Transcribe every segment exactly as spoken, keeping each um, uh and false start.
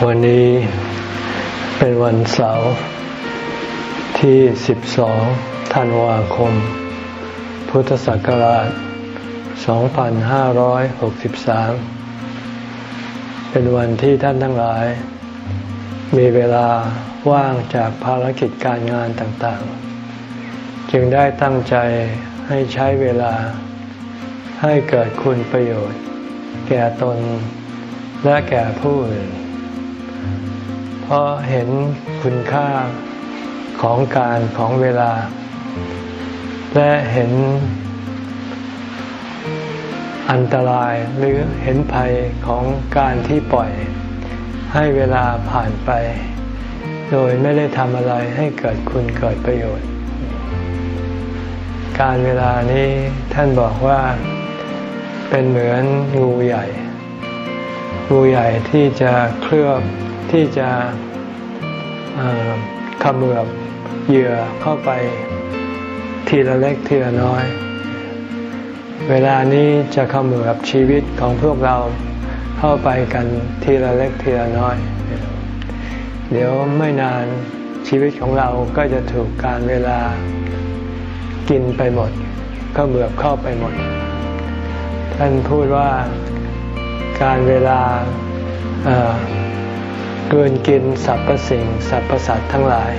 วันนี้เป็นวันเสาร์ที่สิบสองธันวาคมพุทธศักราชสองพันห้าร้อยหกสิบสามเป็นวันที่ท่านทั้งหลายมีเวลาว่างจากภารกิจการงานต่างๆจึงได้ตั้งใจให้ใช้เวลาให้เกิดคุณประโยชน์แก่ตนและแก่ผู้อื่นเพราะเห็นคุณค่าของการของเวลาและเห็นอันตรายหรือเห็นภัยของการที่ปล่อยให้เวลาผ่านไปโดยไม่ได้ทำอะไรให้เกิดคุณเกิดประโยชน์การเวลานี้ท่านบอกว่าเป็นเหมือนงูใหญ่งูใหญ่ที่จะเคลือบที่จะเขมือบเหยื่อเข้าไปทีละเล็กทีละน้อยเวลานี้จะเขมือบชีวิตของพวกเราเข้าไปกันทีละเล็กทีละน้อยเดี๋ยวไม่นานชีวิตของเราก็จะถูกการเวลากินไปหมดเขมือบเข้าไปหมดท่านพูดว่าการเวลาเอ่อกลืนกินสรรพสิ่งสรรพสัตว์ทั้งหลาย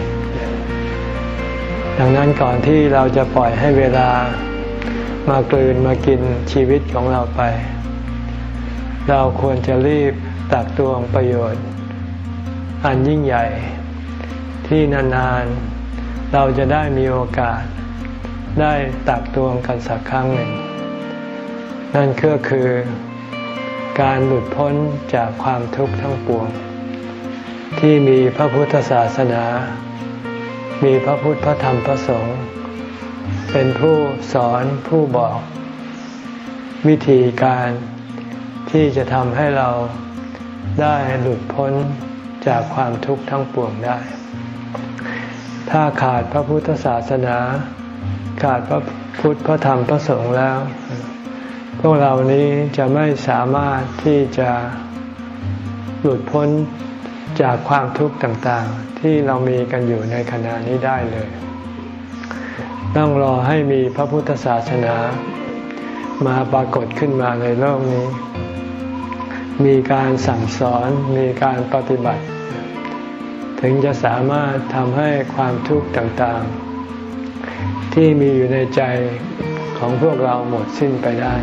ดังนั้นก่อนที่เราจะปล่อยให้เวลามากลืนมากินชีวิตของเราไปเราควรจะรีบตักตวงประโยชน์อันยิ่งใหญ่ที่นานๆเราจะได้มีโอกาสได้ตักตวงกันสักครั้งหนึ่งนั่นก็คือการหลุดพ้นจากความทุกข์ทั้งปวงที่มีพระพุทธศาสนามีพระพุทธพระธรรมพระสงฆ์เป็นผู้สอนผู้บอกวิธีการที่จะทำให้เราได้หลุดพ้นจากความทุกข์ทั้งปวงได้ถ้าขาดพระพุทธศาสนาขาดพระพุทธพระธรรมพระสงฆ์แล้วพวกเรานี้จะไม่สามารถที่จะหลุดพ้นจากความทุกข์ต่างๆที่เรามีกันอยู่ในขณะนี้ได้เลยต้องรอให้มีพระพุทธศาสนามาปรากฏขึ้นมาในโลกนี้มีการสั่งสอนมีการปฏิบัติถึงจะสามารถทำให้ความทุกข์ต่างๆที่มีอยู่ในใจของพวกเราหมดสิ้นไปได้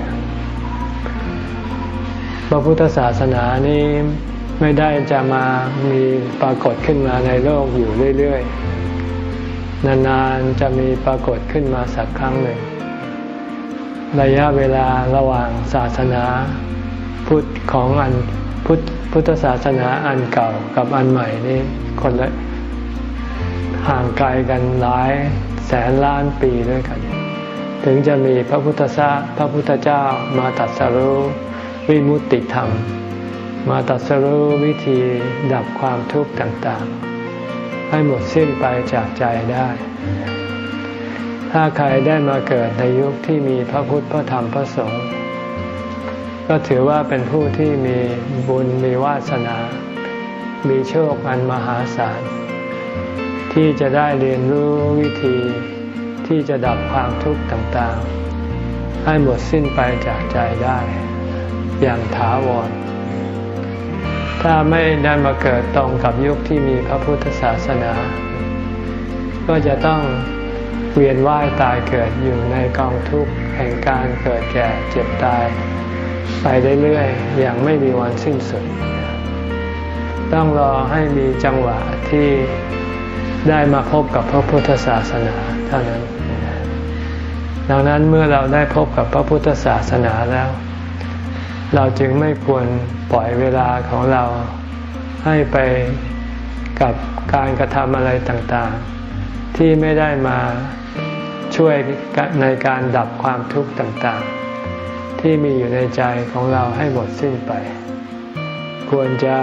พระพุทธศาสนานี้ไม่ได้จะมามีปรากฏขึ้นมาในโลกอยู่เรื่อยๆนานๆจะมีปรากฏขึ้นมาสักครั้งหนึ่งระยะเวลาระหว่างศาสนาพุทธของอันพุทธพุทธศาสนาอันเก่ากับอันใหม่นี้คนละห่างไกลกันหลายแสนล้านปีด้วยกันถึงจะมีพระพุทธศาสพระพุทธเจ้ามาตรัสรู้วิมุตติธรรมมาตรัสรู้วิธีดับความทุกข์ต่างๆให้หมดสิ้นไปจากใจได้ถ้าใครได้มาเกิดในยุคที่มีพระพุทธพระธรรมพระสงฆ์ก็ถือว่าเป็นผู้ที่มีบุญมีวาสนามีโชคอันมหาศาลที่จะได้เรียนรู้วิธีที่จะดับความทุกข์ต่างๆให้หมดสิ้นไปจากใจได้อย่างถาวรถ้าไม่ได้มาเกิดตรงกับยุคที่มีพระพุทธศาสนาก็จะต้องเวียนว่ายตายเกิดอยู่ในกองทุกข์แห่งการเกิดแก่เจ็บตายไปเรื่อยๆอย่างไม่มีวันสิ้นสุดต้องรอให้มีจังหวะที่ได้มาพบกับพระพุทธศาสนาเท่านั้นดังนั้นเมื่อเราได้พบกับพระพุทธศาสนาแล้วเราจึงไม่ควรปล่อยเวลาของเราให้ไปกับการกระทำอะไรต่างๆที่ไม่ได้มาช่วยในการดับความทุกข์ต่างๆที่มีอยู่ในใจของเราให้หมดสิ้นไปควรจะ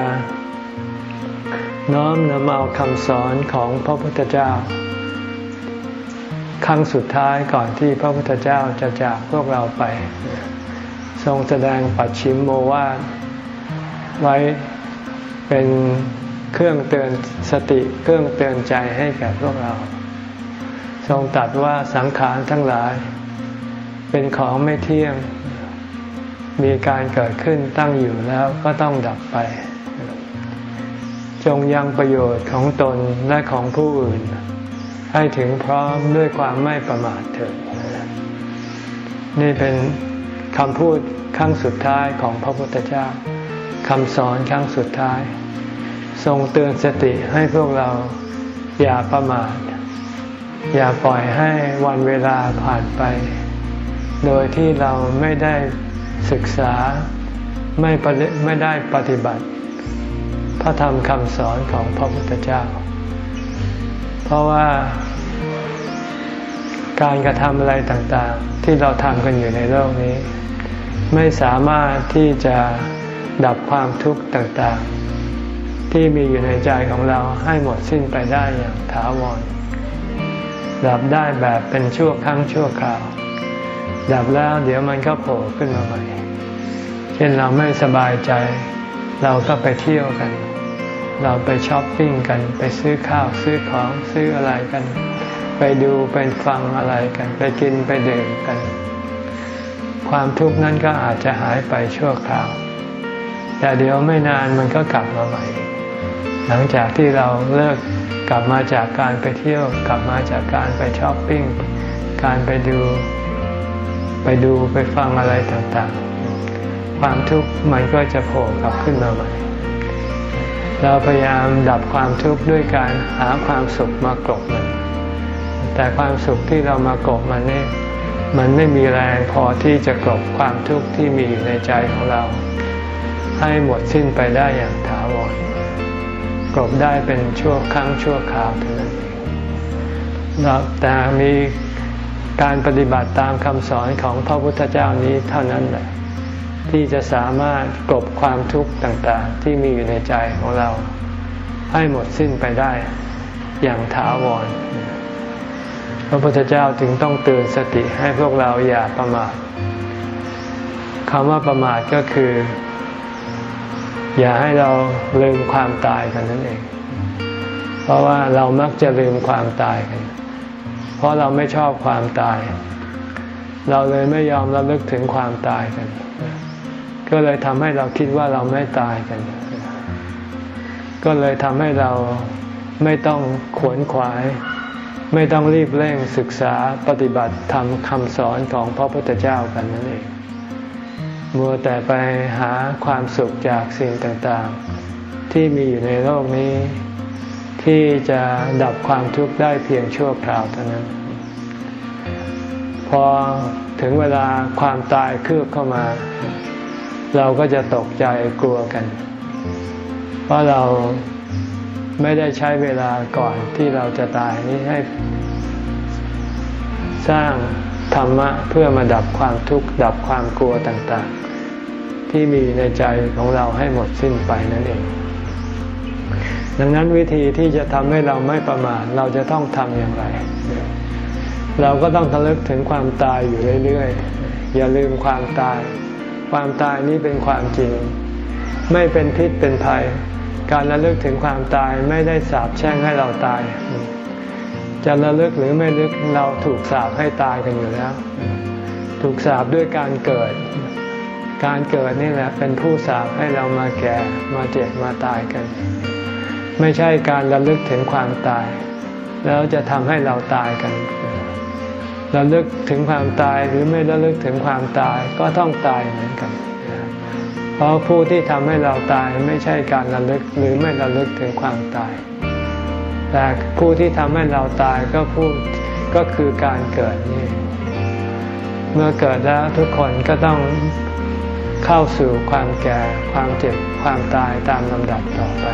น้อมนำเอาคำสอนของพระพุทธเจ้าครั้งสุดท้ายก่อนที่พระพุทธเจ้าจะจากพวกเราไปทรงแสดงปัจฉิมโมวาทไว้เป็นเครื่องเตือนสติเครื่องเตือนใจให้แก่พวกเราทรงตรัสว่าสังขารทั้งหลายเป็นของไม่เที่ยงมีการเกิดขึ้นตั้งอยู่แล้วก็ต้องดับไปจงยังประโยชน์ของตนและของผู้อื่นให้ถึงพร้อมด้วยความไม่ประมาทเถิดนี่เป็นคำพูดครั้งสุดท้ายของพระพุทธเจ้าคำสอนครั้งสุดท้ายทรงเตือนสติให้พวกเราอย่าประมาทอย่าปล่อยให้วันเวลาผ่านไปโดยที่เราไม่ได้ศึกษาไม่ไม่ได้ปฏิบัติพระธรรมคำสอนของพระพุทธเจ้าเพราะว่าการกระทำอะไรต่างๆที่เราทำกันอยู่ในโลกนี้ไม่สามารถที่จะดับความทุกข์ต่างๆที่มีอยู่ในใจของเราให้หมดสิ้นไปได้อย่างถาวรดับได้แบบเป็นชั่วครั้งชั่วคราวดับแล้วเดี๋ยวมันก็โผล่ขึ้นมาใหม่เช่นเราไม่สบายใจเราก็ไปเที่ยวกันเราไปช้อปปิ้งกันไปซื้อข้าวซื้อของซื้ออะไรกันไปดูไปฟังอะไรกันไปกินไปดื่มกันความทุกข์นั้นก็อาจจะหายไปชั่วคราวแต่เดี๋ยวไม่นานมันก็กลับมาใหม่หลังจากที่เราเลิกกลับมาจากการไปเที่ยวกลับมาจากการไปช้อปปิ้งการไปดูไปดูไปฟังอะไรต่างๆความทุกข์มันก็จะโผล่กลับขึ้นมาใหม่เราพยายามดับความทุกข์ด้วยการหาความสุขมากลบมันแต่ความสุขที่เรามากลบมันนี่มันไม่มีแรงพอที่จะกลบความทุกข์ที่มีอยู่ในใจของเราให้หมดสิ้นไปได้อย่างถาวรกลบได้เป็นชั่วครั้งชั่วคราวเท่านั้นเองแต่มีการปฏิบัติตามคำสอนของพระพุทธเจ้านี้เท่านั้นแหละที่จะสามารถกลบความทุกข์ต่างๆที่มีอยู่ในใจของเราให้หมดสิ้นไปได้อย่างถาวรพระพุทธเจ้าจึงต้องเตือนสติให้พวกเราอย่าประมาทคำว่าประมาทก็คืออย่าให้เราลืมความตายกันนั่นเองเพราะว่าเรามักจะลืมความตายกันเพราะเราไม่ชอบความตายเราเลยไม่ยอมระลึกถึงความตายกันก็เลยทำให้เราคิดว่าเราไม่ตายกันก็เลยทำให้เราไม่ต้องขวนขวายไม่ต้องรีบเร่งศึกษาปฏิบัติธรรมคำสอนของพระพุทธเจ้ากันนั่นเองมัวแต่ไปหาความสุขจากสิ่งต่างๆที่มีอยู่ในโลกนี้ที่จะดับความทุกข์ได้เพียงชั่วคราวเท่านั้นพอถึงเวลาความตายคืบเข้ามาเราก็จะตกใจกลัวกันเพราะเราไม่ได้ใช้เวลาก่อนที่เราจะตายนี้ให้สร้างธรรมะเพื่อมาดับความทุกข์ดับความกลัวต่างๆที่มีในใจของเราให้หมดสิ้นไปนั่นเองดังนั้นวิธีที่จะทำให้เราไม่ประมาทเราจะต้องทำอย่างไรเราก็ต้องระลึกถึงความตายอยู่เรื่อยๆอย่าลืมความตายความตายนี้เป็นความจริงไม่เป็นพิษเป็นภัยการระลึกถึงความตายไม่ได้สาปแช่งให้เราตายจะระลึกหรือไม่ระลึกเราถูกสาปให้ตายกันอยู่แล้วถูกสาปด้วยการเกิดการเกิดนี่แหละเป็นผู้สาปให้เรามาแก่มาเจ็บมาตายกันไม่ใช่การระลึกถึงความตายแล้วจะทำให้เราตายกันระลึกถึงความตายหรือไม่ระลึกถึงความตายก็ต้องตายเหมือนกันเพราะผู้ที่ทำให้เราตายไม่ใช่การระลึกหรือไม่ระลึกถึงความตายแต่ผู้ที่ทำให้เราตายก็ผู้ก็คือการเกิดนี่เมื่อเกิดแล้วทุกคนก็ต้องเข้าสู่ความแก่ความเจ็บความตายตามลำดับต่อไป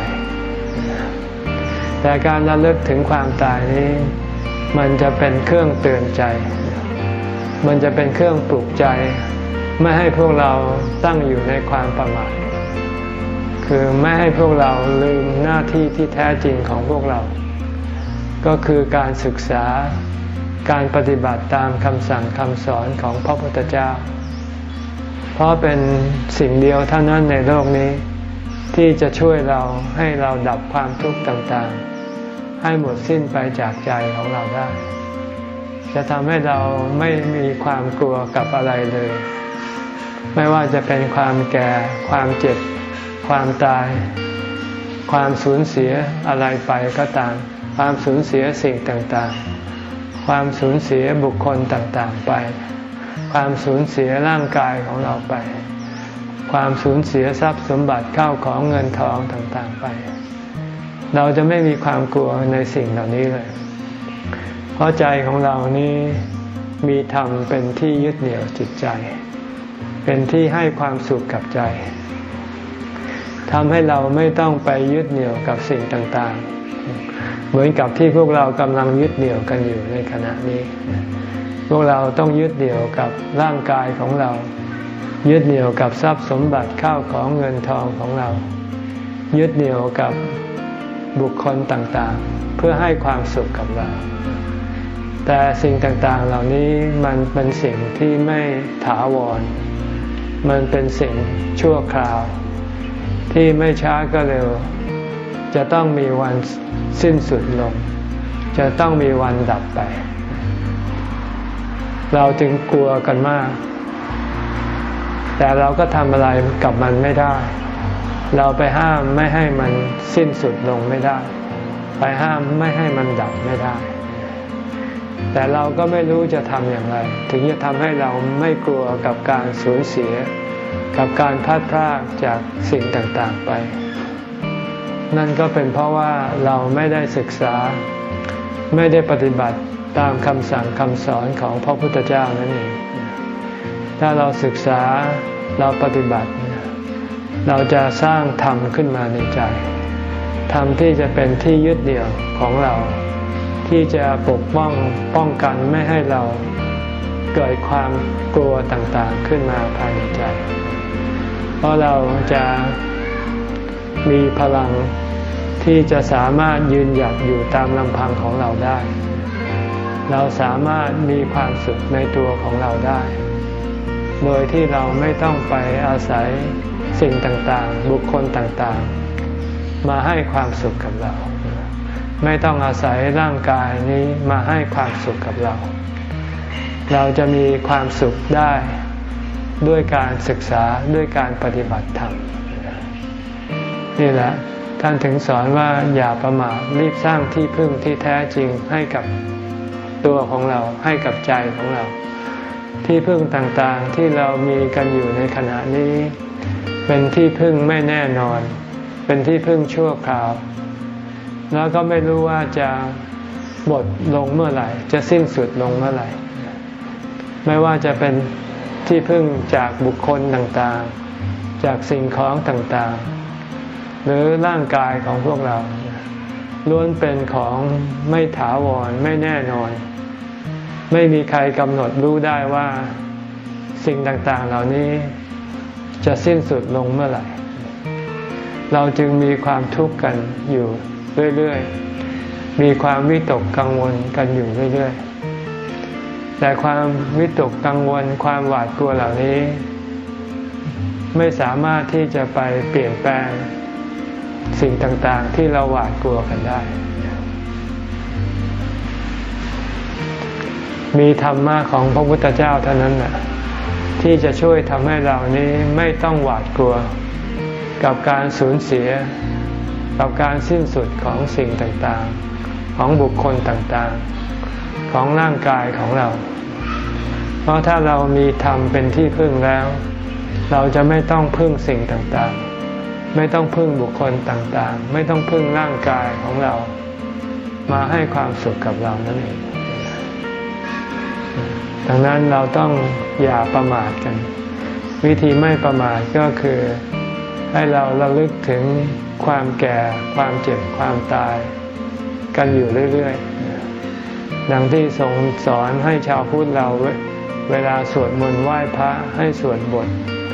แต่การระลึกถึงความตายนี้มันจะเป็นเครื่องเตือนใจมันจะเป็นเครื่องปลุกใจไม่ให้พวกเราตั้งอยู่ในความประมาทคือไม่ให้พวกเราลืมหน้าที่ที่แท้จริงของพวกเราก็คือการศึกษาการปฏิบัติตามคำสั่งคำสอนของพระพุทธเจ้าเพราะเป็นสิ่งเดียวเท่านั้นในโลกนี้ที่จะช่วยเราให้เราดับความทุกข์ต่างๆให้หมดสิ้นไปจากใจของเราได้จะทำให้เราไม่มีความกลัวกับอะไรเลยไม่ว่าจะเป็นความแก่ความเจ็บความตายความสูญเสียอะไรไปก็ตามความสูญเสียสิ่งต่างๆความสูญเสียบุคคลต่างๆไปความสูญเสียร่างกายของเราไปความสูญเสียทรัพย์สมบัติเข้าของเงินทองต่างๆไปเราจะไม่มีความกลัวในสิ่งเหล่านี้เลยเพราะใจของเรานี้มีธรรมเป็นที่ยึดเหนี่ยวจิตใจเป็นที่ให้ความสุขกับใจทำให้เราไม่ต้องไปยึดเหนี่ยวกับสิ่งต่างๆเหมือนกับที่พวกเรากำลังยึดเหนี่ยวกันอยู่ในขณะนี้พวกเราต้องยึดเหนี่ยวกับร่างกายของเรายึดเหนี่ยวกับทรัพย์สมบัติข้าวของเงินทองของเรายึดเหนี่ยวกับบุคคลต่างๆเพื่อให้ความสุขกับเราแต่สิ่งต่างๆเหล่านี้มันเป็นสิ่งที่ไม่ถาวรมันเป็นสิ่งชั่วคราวที่ไม่ช้าก็เร็วจะต้องมีวันสิ้นสุดลงจะต้องมีวันดับไปเราจึงกลัวกันมากแต่เราก็ทำอะไรกับมันไม่ได้เราไปห้ามไม่ให้มันสิ้นสุดลงไม่ได้ไปห้ามไม่ให้มันดับไม่ได้แต่เราก็ไม่รู้จะทำอย่างไรถึงจะทำให้เราไม่กลัวกับการสูญเสียกับการพลัดพรากจากสิ่งต่างๆไปนั่นก็เป็นเพราะว่าเราไม่ได้ศึกษาไม่ได้ปฏิบัติตามคำสั่งคำสอนของพระพุทธเจ้านั่นเองถ้าเราศึกษาเราปฏิบัติเราจะสร้างธรรมขึ้นมาในใจธรรมที่จะเป็นที่ยึดเหนี่ยวของเราที่จะปกป้องป้องกันไม่ให้เราเกิดความกลัวต่างๆขึ้นมาภายในใจเพราะเราจะมีพลังที่จะสามารถยืนหยัดอยู่ตามลำพังของเราได้เราสามารถมีความสุขในตัวของเราได้โดยที่เราไม่ต้องไปอาศัยสิ่งต่างๆบุคคลต่างๆมาให้ความสุขกับเราไม่ต้องอาศัยร่างกายนี้มาให้ความสุขกับเราเราจะมีความสุขได้ด้วยการศึกษาด้วยการปฏิบัติธรรมนี่แหละท่านถึงสอนว่าอย่าประมาทรีบสร้างที่พึ่งที่แท้จริงให้กับตัวของเราให้กับใจของเราที่พึ่งต่างๆที่เรามีกันอยู่ในขณะนี้เป็นที่พึ่งไม่แน่นอนเป็นที่พึ่งชั่วคราวแล้วก็ไม่รู้ว่าจะหมดลงเมื่อไหร่จะสิ้นสุดลงเมื่อไหร่ไม่ว่าจะเป็นที่พึ่งจากบุคคลต่างๆจากสิ่งของต่างๆหรือร่างกายของพวกเราล้วนเป็นของไม่ถาวรไม่แน่นอนไม่มีใครกำหนดรู้ได้ว่าสิ่งต่างๆเหล่านี้จะสิ้นสุดลงเมื่อไหร่เราจึงมีความทุกข์กันอยู่เรื่อยๆมีความวิตกกังวลกันอยู่เรื่อยๆแต่ความวิตกกังวลความหวาดกลัวเหล่านี้ไม่สามารถที่จะไปเปลี่ยนแปลงสิ่งต่างๆที่เราหวาดกลัวกันได้มีธรรมะของพระพุทธเจ้าเท่านั้นแหละที่จะช่วยทำให้เรานี้ไม่ต้องหวาดกลัวกับการสูญเสียกับการสิ้นสุดของสิ่งต่างๆของบุคคลต่างๆของร่างกายของเราเพราะถ้าเรามีธรรมเป็นที่พึ่งแล้วเราจะไม่ต้องพึ่งสิ่งต่างๆไม่ต้องพึ่งบุคคลต่างๆไม่ต้องพึ่งร่างกายของเรามาให้ความสุขกับเรานั่นเองดังนั้นเราต้องอย่าประมาทกันวิธีไม่ประมาทก็คือให้เราระลึกถึงความแก่ความเจ็บความตายกันอยู่เรื่อยๆดังที่ทรงสอนให้ชาวพุทธเราเวลาสวดมนต์ไหว้พระให้สวดบท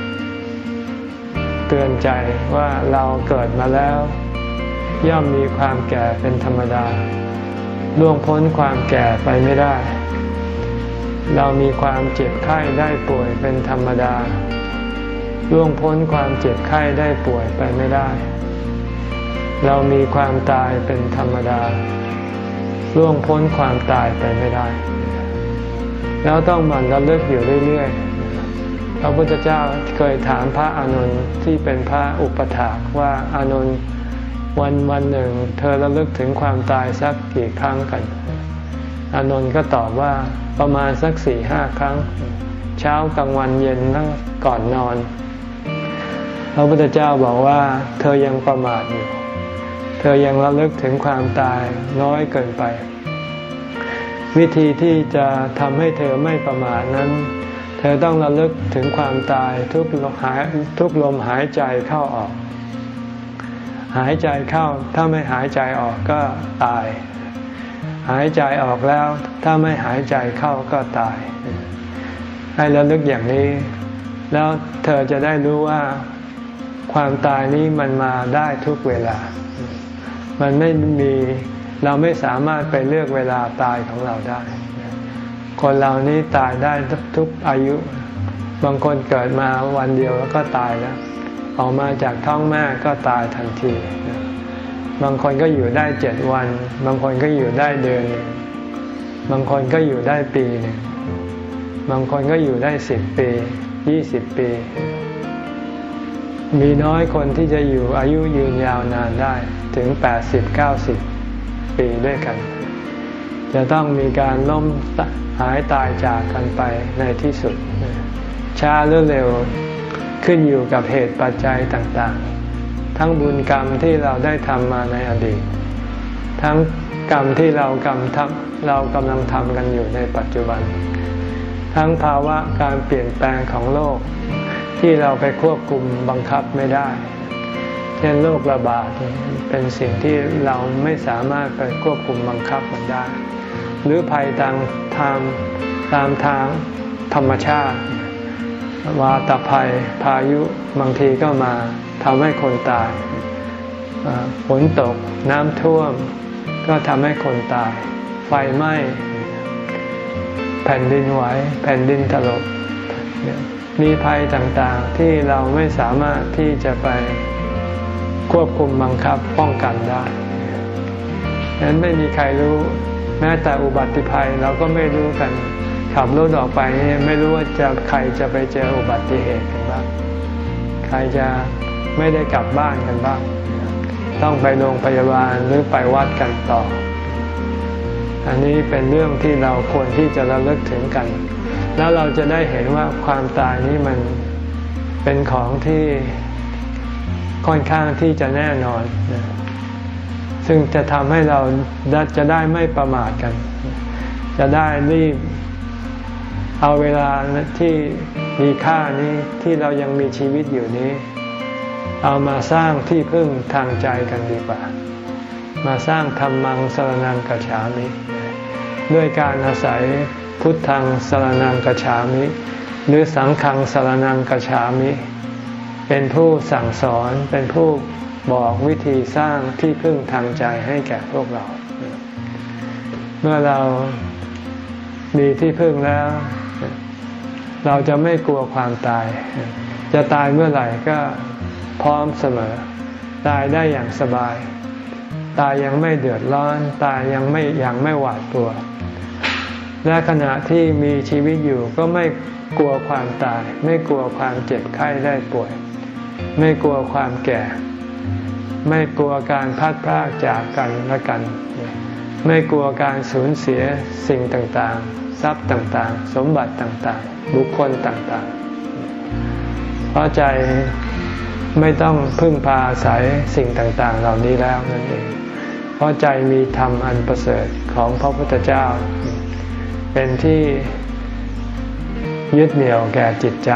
เตือนใจว่าเราเกิดมาแล้วย่อมมีความแก่เป็นธรรมดาล่วงพ้นความแก่ไปไม่ได้เรามีความเจ็บไข้ได้ป่วยเป็นธรรมดาล่วงพ้นความเจ็บไข้ได้ป่วยไปไม่ได้เรามีความตายเป็นธรรมดาล่วงพ้นความตายไปไม่ได้แล้วต้องหมั่นระลึกอยู่เรื่อยๆพระพุทธเจ้าเคยถามพระอานนท์ที่เป็นพระอุปถากว่าอานนท์วันวันหนึ่งเธอระลึกถึงความตายสักกี่ครั้งกันอานนท์ก็ตอบว่าประมาณสักสี่ห้าครั้งเช้ากลางวันเย็นแล้วก่อนนอนพระพุทธเจ้าบอกว่าเธอยังประมาทอยู่เธอยังระลึกถึงความตายน้อยเกินไปวิธีที่จะทำให้เธอไม่ประมาทนั้นเธอต้องระลึกถึงความตายทุกลมหายทุกลมหายใจเข้าออกหายใจเข้าถ้าไม่หายใจออกก็ตายหายใจออกแล้วถ้าไม่หายใจเข้าก็ตายให้ระลึกอย่างนี้แล้วเธอจะได้รู้ว่าความตายนี้มันมาได้ทุกเวลามันไม่มีเราไม่สามารถไปเลือกเวลาตายของเราได้คนเรานี้ตายได้ทุกอายุบางคนเกิดมาวันเดียวแล้วก็ตายแล้วออกมาจากท้องแม่ก็ตายทันทีบางคนก็อยู่ได้เจ็ดวันบางคนก็อยู่ได้เดือนนึงบางคนก็อยู่ได้ปีหนึ่งบางคนก็อยู่ได้สิบปียี่สิบปีมีน้อยคนที่จะอยู่อายุยืนยาวนานได้ถึงแปดสิบ เก้าสิบปีด้วยกันจะต้องมีการล้มหายตายจากกันไปในที่สุดช้าหรือเร็วขึ้นอยู่กับเหตุปัจจัยต่างๆทั้งบุญกรรมที่เราได้ทำมาในอดีตทั้งกรรมที่เรากำทำเรากำลังทำกันอยู่ในปัจจุบันทั้งภาวะการเปลี่ยนแปลงของโลกที่เราไปควบคุมบังคับไม่ได้เช่นโรคระบาดเป็นสิ่งที่เราไม่สามารถไปควบคุมบังคับมันได้หรือภัยทางทางตามทางธรรมชาติวาตภัยพายุบางทีก็มาทำให้คนตายฝนตกน้ำท่วมก็ทำให้คนตายไฟไหม้แผ่นดินไหวแผ่นดินถล่มมีภัยต่างๆที่เราไม่สามารถที่จะไปควบคุมบังคับป้องกันได้ฉะนั้นไม่มีใครรู้แม้แต่อุบัติภัยเราก็ไม่รู้กันขับรถออกไปนี่ไม่รู้ว่าจะใครจะไปเจออุบัติเหตุกันบ้างใครจะไม่ได้กลับบ้านกันบ้างต้องไปโรงพยาบาลหรือไปวัดกันต่ออันนี้เป็นเรื่องที่เราควรที่จะระลึกถึงกันแล้วเราจะได้เห็นว่าความตายนี้มันเป็นของที่ค่อนข้างที่จะแน่นอนซึ่งจะทำให้เราจะได้ไม่ประมาทกันจะได้รีบเอาเวลาที่มีค่านี้ที่เรายังมีชีวิตอยู่นี้เอามาสร้างที่พึ่งทางใจกันดีกว่ามาสร้างธัมมังสรณังคัจฉามิด้วยการอาศัยพุทธังสรณังคัจฉามิหรือสังฆังสรณังคัจฉามิเป็นผู้สั่งสอนเป็นผู้บอกวิธีสร้างที่พึ่งทางใจให้แก่พวกเราเมื่อเรามีที่พึ่งแล้วเราจะไม่กลัวความตายจะตายเมื่อไหร่ก็พร้อมเสมอตายได้อย่างสบายตายยังไม่เดือดร้อนตายยังไม่ยังไม่หวาดกลัวและขณะที่มีชีวิตอยู่ก็ไม่กลัวความตายไม่กลัวความเจ็บไข้ได้ป่วยไม่กลัวความแก่ไม่กลัวการพลัดพรากจากกันและกันไม่กลัวการสูญเสียสิ่งต่างๆทรัพย์ต่างๆสมบัติต่างๆบุคคลต่างๆเพราะใจไม่ต้องพึ่งพาอาศัยสิ่งต่างๆเหล่านี้แล้วนั่นเองเพราะใจมีธรรมอันประเสริฐของพระพุทธเจ้าเป็นที่ยึดเหนี่ยวแก่จิตใจ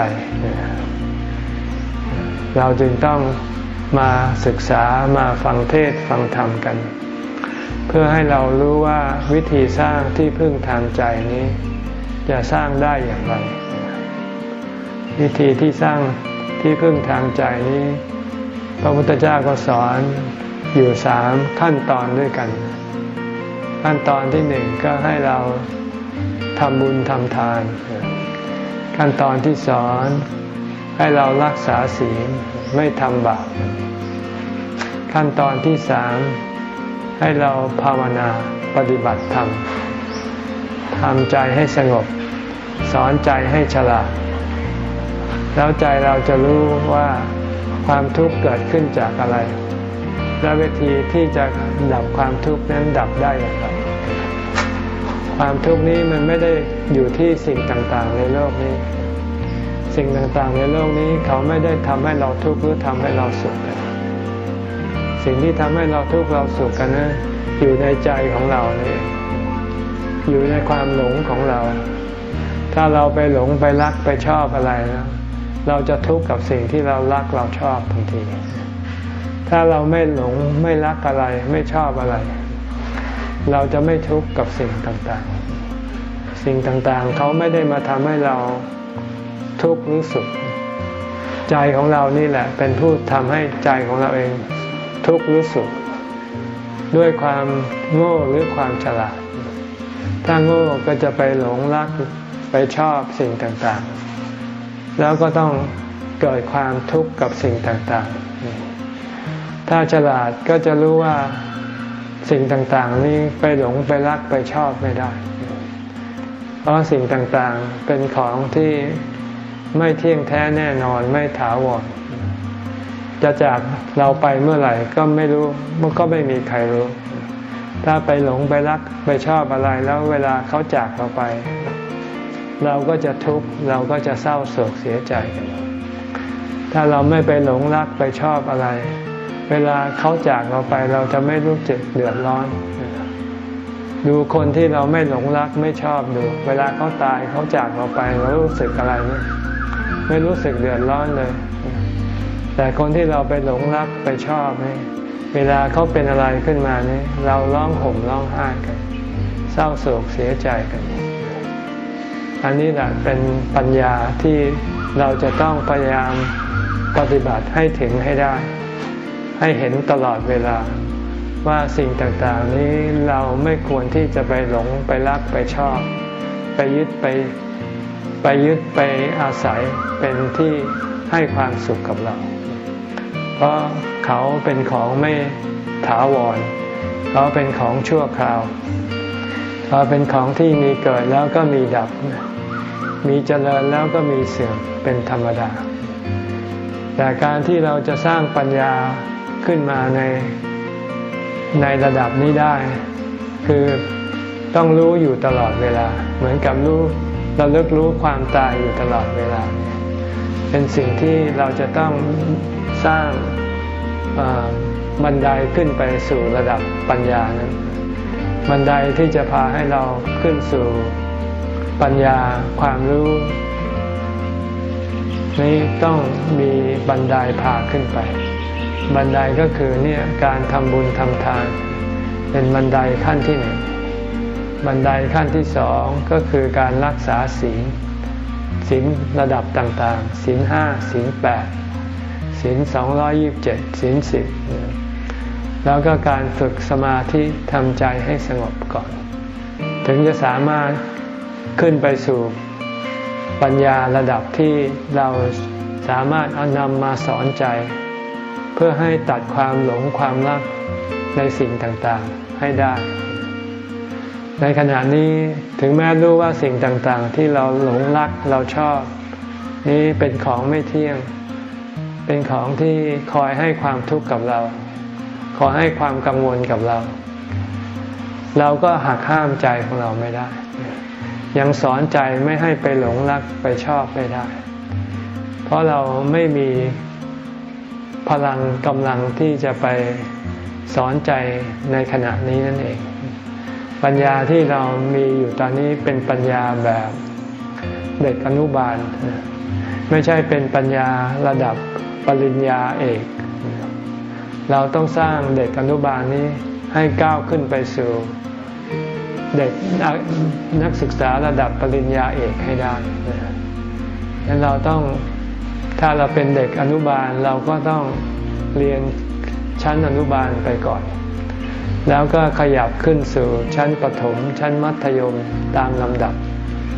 เราจึงต้องมาศึกษามาฟังเทศน์ฟังธรรมกันเพื่อให้เรารู้ว่าวิธีสร้างที่พึ่งทางใจนี้จะสร้างได้อย่างไรวิธีที่สร้างที่พึ่งทางใจนี้พระพุทธเจ้าก็สอนอยู่สามขั้นตอนด้วยกันขั้นตอนที่หนึ่งก็ให้เราทำบุญทำทานขั้นตอนที่สองให้เรารักษาศีลไม่ทำบาปขั้นตอนที่สามให้เราภาวนาปฏิบัติธรรมทำใจให้สงบสอนใจให้ฉลาดแล้วใจเราจะรู้ว่าความทุกข์เกิดขึ้นจากอะไรและวิธีที่จะดับความทุกข์นั้นดับได้อย่างไรความทุกข์นี้มันไม่ได้อยู่ที่สิ่งต่างๆในโลกนี้สิ่งต่างๆในโลกนี้เขาไม่ได้ทำให้เราทุกข์หรือทำให้เราสุขกันสิ่งที่ทำให้เราทุกข์เราสุขกันนั้นอยู่ในใจของเราเนี่ยอยู่ในความหลงของเราถ้าเราไปหลงไปรักไปชอบอะไรนะเราจะทุกข์กับสิ่งที่เรารักเราชอบทันทีถ้าเราไม่หลงไม่รักอะไรไม่ชอบอะไรเราจะไม่ทุกข์กับสิ่งต่างๆสิ่งต่างๆเขาไม่ได้มาทำให้เราทุกข์หรือสุขใจของเรานี่แหละเป็นผู้ทำให้ใจของเราเองทุกข์หรือสุขด้วยความโง่หรือความฉลาดถ้าโง่ก็จะไปหลงรักไปชอบสิ่งต่างๆแล้วก็ต้องเกิดความทุกข์กับสิ่งต่างๆถ้าฉลาดก็จะรู้ว่าสิ่งต่างๆนี้ไปหลงไปรักไปชอบไม่ได้เพราะสิ่งต่างๆเป็นของที่ไม่เที่ยงแท้แน่นอนไม่ถาวรจะจากเราไปเมื่อไหร่ก็ไม่รู้มันก็ไม่มีใครรู้ถ้าไปหลงไปรักไปชอบอะไรแล้วเวลาเขาจากเราไปเราก็จะทุกข์เราก็จะเศร้าโศกเสียใจกันถ้าเราไม่ไปหลงรักไปชอบอะไรเวลาเขาจากเราไปเราจะไม่รู้สึกเดือดร้อนดูคนที่เราไม่หลงรักไม่ชอบดูเวลาเขาตายเขาจากเราไปเรารู้สึกอะไรไหมไม่รู้สึกเดือดร้อนเลยแต่คนที่เราไปหลงรักไปชอบนี่เวลาเขาเป็นอะไรขึ้นมานี่เราร้องห่มร้องไห้กันเศร้าโศกเสียใจกันอันนี้แหละเป็นปัญญาที่เราจะต้องพยายามปฏิบัติให้ถึงให้ได้ให้เห็นตลอดเวลาว่าสิ่งต่างๆนี้เราไม่ควรที่จะไปหลงไปรักไปชอบไปยึดไปไปยึดไปอาศัยเป็นที่ให้ความสุขกับเราเพราะเขาเป็นของไม่ถาวรเขาเป็นของชั่วคราวเขาเป็นของที่มีเกิดแล้วก็มีดับมีเจริญแล้วก็มีเสื่อมเป็นธรรมดาแต่การที่เราจะสร้างปัญญาขึ้นมาในในระดับนี้ได้คือต้องรู้อยู่ตลอดเวลาเหมือนกับรู้เราเลิกรู้ความตายอยู่ตลอดเวลาเป็นสิ่งที่เราจะต้องสร้างบันไดขึ้นไปสู่ระดับปัญญานั้นบันไดที่จะพาให้เราขึ้นสู่ปัญญาความรู้นี้ต้องมีบันไดพาขึ้นไปบันไดก็คือเนี่ยการทำบุญทำทานเป็นบันไดขั้นที่หนึ่งบันไดขั้นที่สองก็คือการรักษาศีลศีลระดับต่างๆศีลห้าศีลแปดศีลสองร้อยยี่สิบเจ็ดศีลสิบแล้วก็การฝึกสมาธิทำใจให้สงบก่อนถึงจะสามารถขึ้นไปสู่ปัญญาระดับที่เราสามารถเอานำมาสอนใจเพื่อให้ตัดความหลงความรักในสิ่งต่างๆให้ได้ในขณะนี้ถึงแม้รู้ว่าสิ่งต่างๆที่เราหลงรักเราชอบนี้เป็นของไม่เที่ยงเป็นของที่คอยให้ความทุกข์กับเราคอยให้ความกังวลกับเราเราก็หักห้ามใจของเราไม่ได้ยังสอนใจไม่ให้ไปหลงรักไปชอบไม่ได้เพราะเราไม่มีพลังกำลังที่จะไปสอนใจในขณะนี้นั่นเองปัญญาที่เรามีอยู่ตอนนี้เป็นปัญญาแบบเด็กอนุบาลไม่ใช่เป็นปัญญาระดับปริญญาเอกเราต้องสร้างเด็กอนุบาลนี้ให้ก้าวขึ้นไปสู่เด็กนักศึกษาระดับปริญญาเอกให้ได้ดังนั้นเราต้องถ้าเราเป็นเด็กอนุบาลเราก็ต้องเรียนชั้นอนุบาลไปก่อนแล้วก็ขยับขึ้นสู่ชั้นประถมชั้นมัธยมตามลำดับ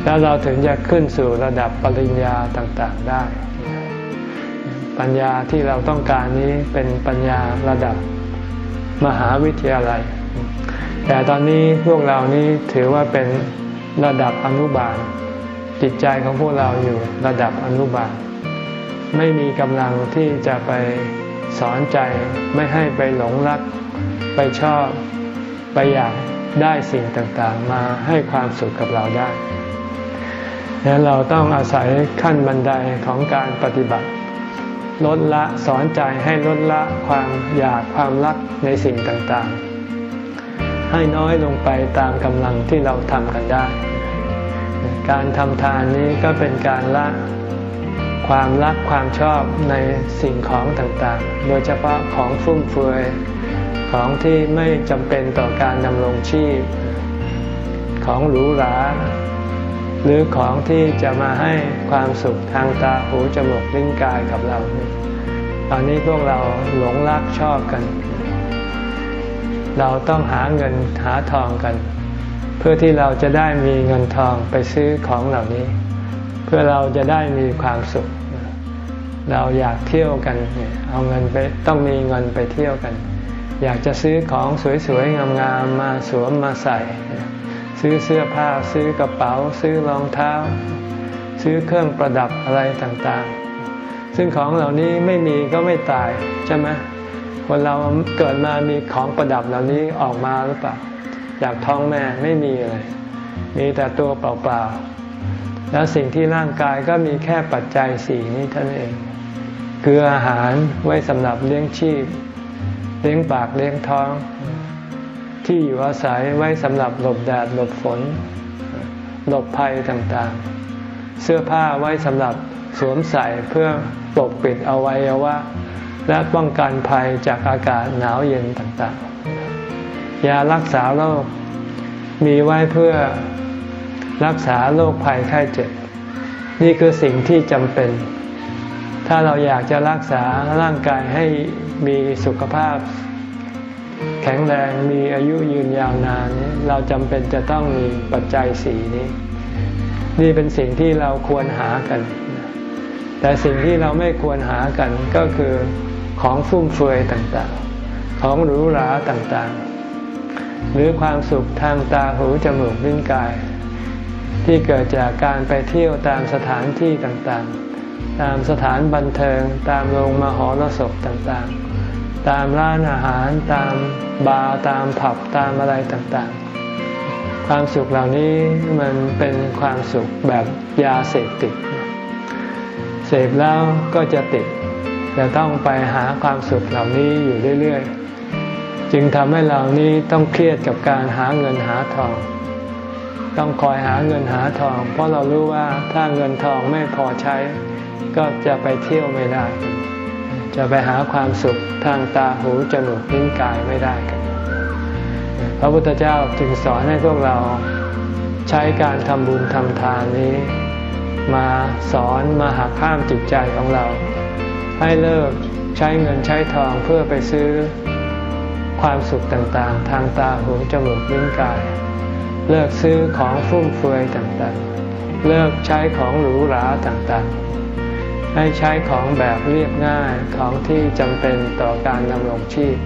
แล้วเราถึงจะขึ้นสู่ระดับปริญญาต่างๆได้ปัญญาที่เราต้องการนี้เป็นปัญญาระดับมหาวิทยาลัยแต่ตอนนี้พวกเรานี้ถือว่าเป็นระดับอนุบาลจิตใจของพวกเราอยู่ระดับอนุบาลไม่มีกำลังที่จะไปสอนใจไม่ให้ไปหลงรักไปชอบไปอยากได้สิ่งต่างๆมาให้ความสุขกับเราได้ดังนั้นเราต้องอาศัยขั้นบันไดของการปฏิบัติลดละสอนใจให้ลดละความอยากความรักในสิ่งต่างๆให้น้อยลงไปตามกำลังที่เราทำกันได้การทำทานนี้ก็เป็นการละความรักความชอบในสิ่งของต่างๆโดยเฉพาะของฟุ่มเฟือยของที่ไม่จำเป็นต่อการดำรงชีพของหรูหราหรือของที่จะมาให้ความสุขทางตาหูจมูกลิ้นกายกับเราตอนนี้พวกเราหลงรักชอบกันเราต้องหาเงินหาทองกันเพื่อที่เราจะได้มีเงินทองไปซื้อของเหล่านี้เพื่อเราจะได้มีความสุขเราอยากเที่ยวกันเอาเงินไปต้องมีเงินไปเที่ยวกันอยากจะซื้อของสวยๆงามๆมาสวมมาใส่ซื้อเสื้อผ้าซื้อกระเป๋าซื้อรองเท้าซื้อเครื่องประดับอะไรต่างๆซึ่งของเหล่านี้ไม่มีก็ไม่ตายใช่ไหมคนเราเกิดมามีของประดับเหล่านี้ออกมาหรือเปล่าจากท้องแม่ไม่มีเลยมีแต่ตัวเปล่าๆแล้วสิ่งที่ร่างกายก็มีแค่ปัจจัยสี่นี้เท่านั้นเองคืออาหารไว้สำหรับเลี้ยงชีพเลี้ยงปากเลี้ยงท้องที่อยู่อาศัยไว้สำหรับหลบแดดหลบฝนหลบภัยต่างๆเสื้อผ้าไว้สำหรับสวมใส่เพื่อปกปิดอวัยวะและป้องกันภัยจากอากาศหนาวเย็นต่างๆยารักษาโรคมีไว้เพื่อรักษาโรคภัยไข้เจ็บนี่คือสิ่งที่จำเป็นถ้าเราอยากจะรักษาร่างกายให้มีสุขภาพแข็งแรงมีอายุยืนยาวนานเราจำเป็นจะต้องมีปัจจัยสี่นี้นี่เป็นสิ่งที่เราควรหากันแต่สิ่งที่เราไม่ควรหากันก็คือของฟุ่มเฟือยต่างๆของหรูหราต่างๆหรือความสุขทางตาหูจมูกลิ้นกายที่เกิดจากการไปเที่ยวตามสถานที่ต่างๆตามสถานบันเทิงตามโรงมหรสพต่างๆตามร้านอาหารตามบาร์ตามผับตามอะไรต่างๆความสุขเหล่านี้มันเป็นความสุขแบบยาเสพติดเสพแล้วก็จะติดจะต้องไปหาความสุขเหล่านี้อยู่เรื่อยๆจึงทำให้เรานี้ต้องเครียดกับการหาเงินหาทองต้องคอยหาเงินหาทองเพราะเรารู้ว่าถ้าเงินทองไม่พอใช้ก็จะไปเที่ยวไม่ได้จะไปหาความสุขทางตาหูจมูกลิ้นกายไม่ได้กันพระพุทธเจ้าจึงสอนให้พวกเราใช้การทำบุญทำทานนี้มาสอนมาหักห้ามจิตใจของเราให้เลิกใช้เงินใช้ทองเพื่อไปซื้อความสุขต่างๆทางตาหูจมูกลิ้นกายเลิกซื้อของฟุ่มเฟือยต่างๆเลิกใช้ของหรูหราต่างๆให้ใช้ของแบบเรียบง่ายของที่จำเป็นต่อการดำรงชีพ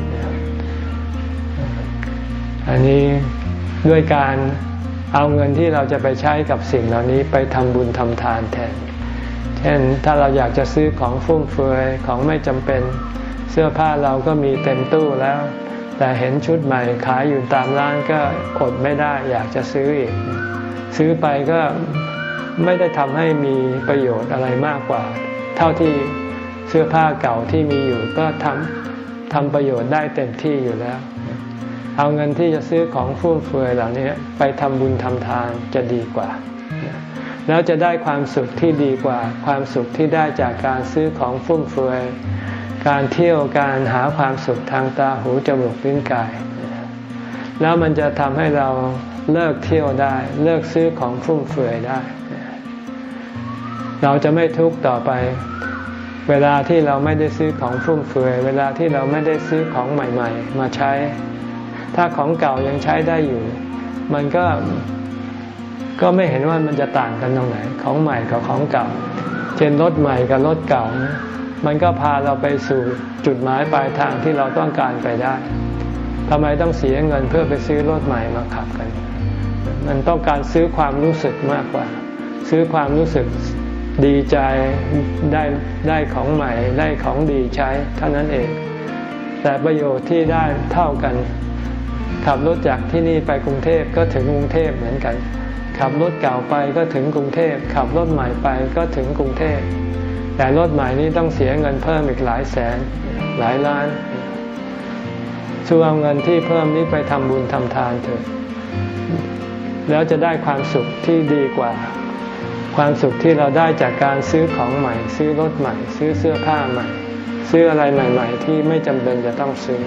อันนี้ด้วยการเอาเงินที่เราจะไปใช้กับสิ่งเหล่านี้ไปทำบุญทำทานแทนเช่นถ้าเราอยากจะซื้อของฟุ่มเฟือยของไม่จำเป็นเสื้อผ้าเราก็มีเต็มตู้แล้วแต่เห็นชุดใหม่ขายอยู่ตามร้านก็อดไม่ได้อยากจะซื้ออีกซื้อไปก็ไม่ได้ทำให้มีประโยชน์อะไรมากกว่าเท่าที่เสื้อผ้าเก่าที่มีอยู่ก็ทำทำประโยชน์ได้เต็มที่อยู่แล้วเอาเงินที่จะซื้อของฟุ่มเฟือยเหล่านี้ไปทำบุญทำทานจะดีกว่าแล้วจะได้ความสุขที่ดีกว่าความสุขที่ได้จากการซื้อของฟุ่มเฟือยการเที่ยวการหาความสุขทางตาหูจมูกลิ้นกายแล้วมันจะทำให้เราเลิกเที่ยวได้เลิกซื้อของฟุ่มเฟือยได้เราจะไม่ทุกข์ต่อไปเวลาที่เราไม่ได้ซื้อของฟุ่มเฟือยเวลาที่เราไม่ได้ซื้อของใหม่ๆมาใช้ถ้าของเก่ายังใช้ได้อยู่มันก็ก็ไม่เห็นว่ามันจะต่างกันตรงไหนของใหม่กับของเก่าเช่นรถใหม่กับรถเก่ามันก็พาเราไปสู่จุดหมายปลายทางที่เราต้องการไปได้ทำไมต้องเสียเงินเพื่อไปซื้อรถใหม่มาขับกันมันต้องการซื้อความรู้สึกมากกว่าซื้อความรู้สึกดีใจได้ได้ของใหม่ได้ของดีใช้เท่านั้นเองแต่ประโยชน์ที่ได้เท่ากันขับรถจากที่นี่ไปกรุงเทพก็ถึงกรุงเทพเหมือนกันขับรถเก่าไปก็ถึงกรุงเทพขับรถใหม่ไปก็ถึงกรุงเทพแต่รถใหม่นี้ต้องเสียเงินเพิ่มอีกหลายแสนหลายล้านสู้เอาเงินที่เพิ่มนี้ไปทำบุญทำทานเถอะแล้วจะได้ความสุขที่ดีกว่าความสุขที่เราได้จากการซื้อของใหม่ซื้อรถใหม่ซื้อเสื้อผ้าใหม่ซื้ออะไรใหม่ๆที่ไม่จำเป็นจะต้องซื้อ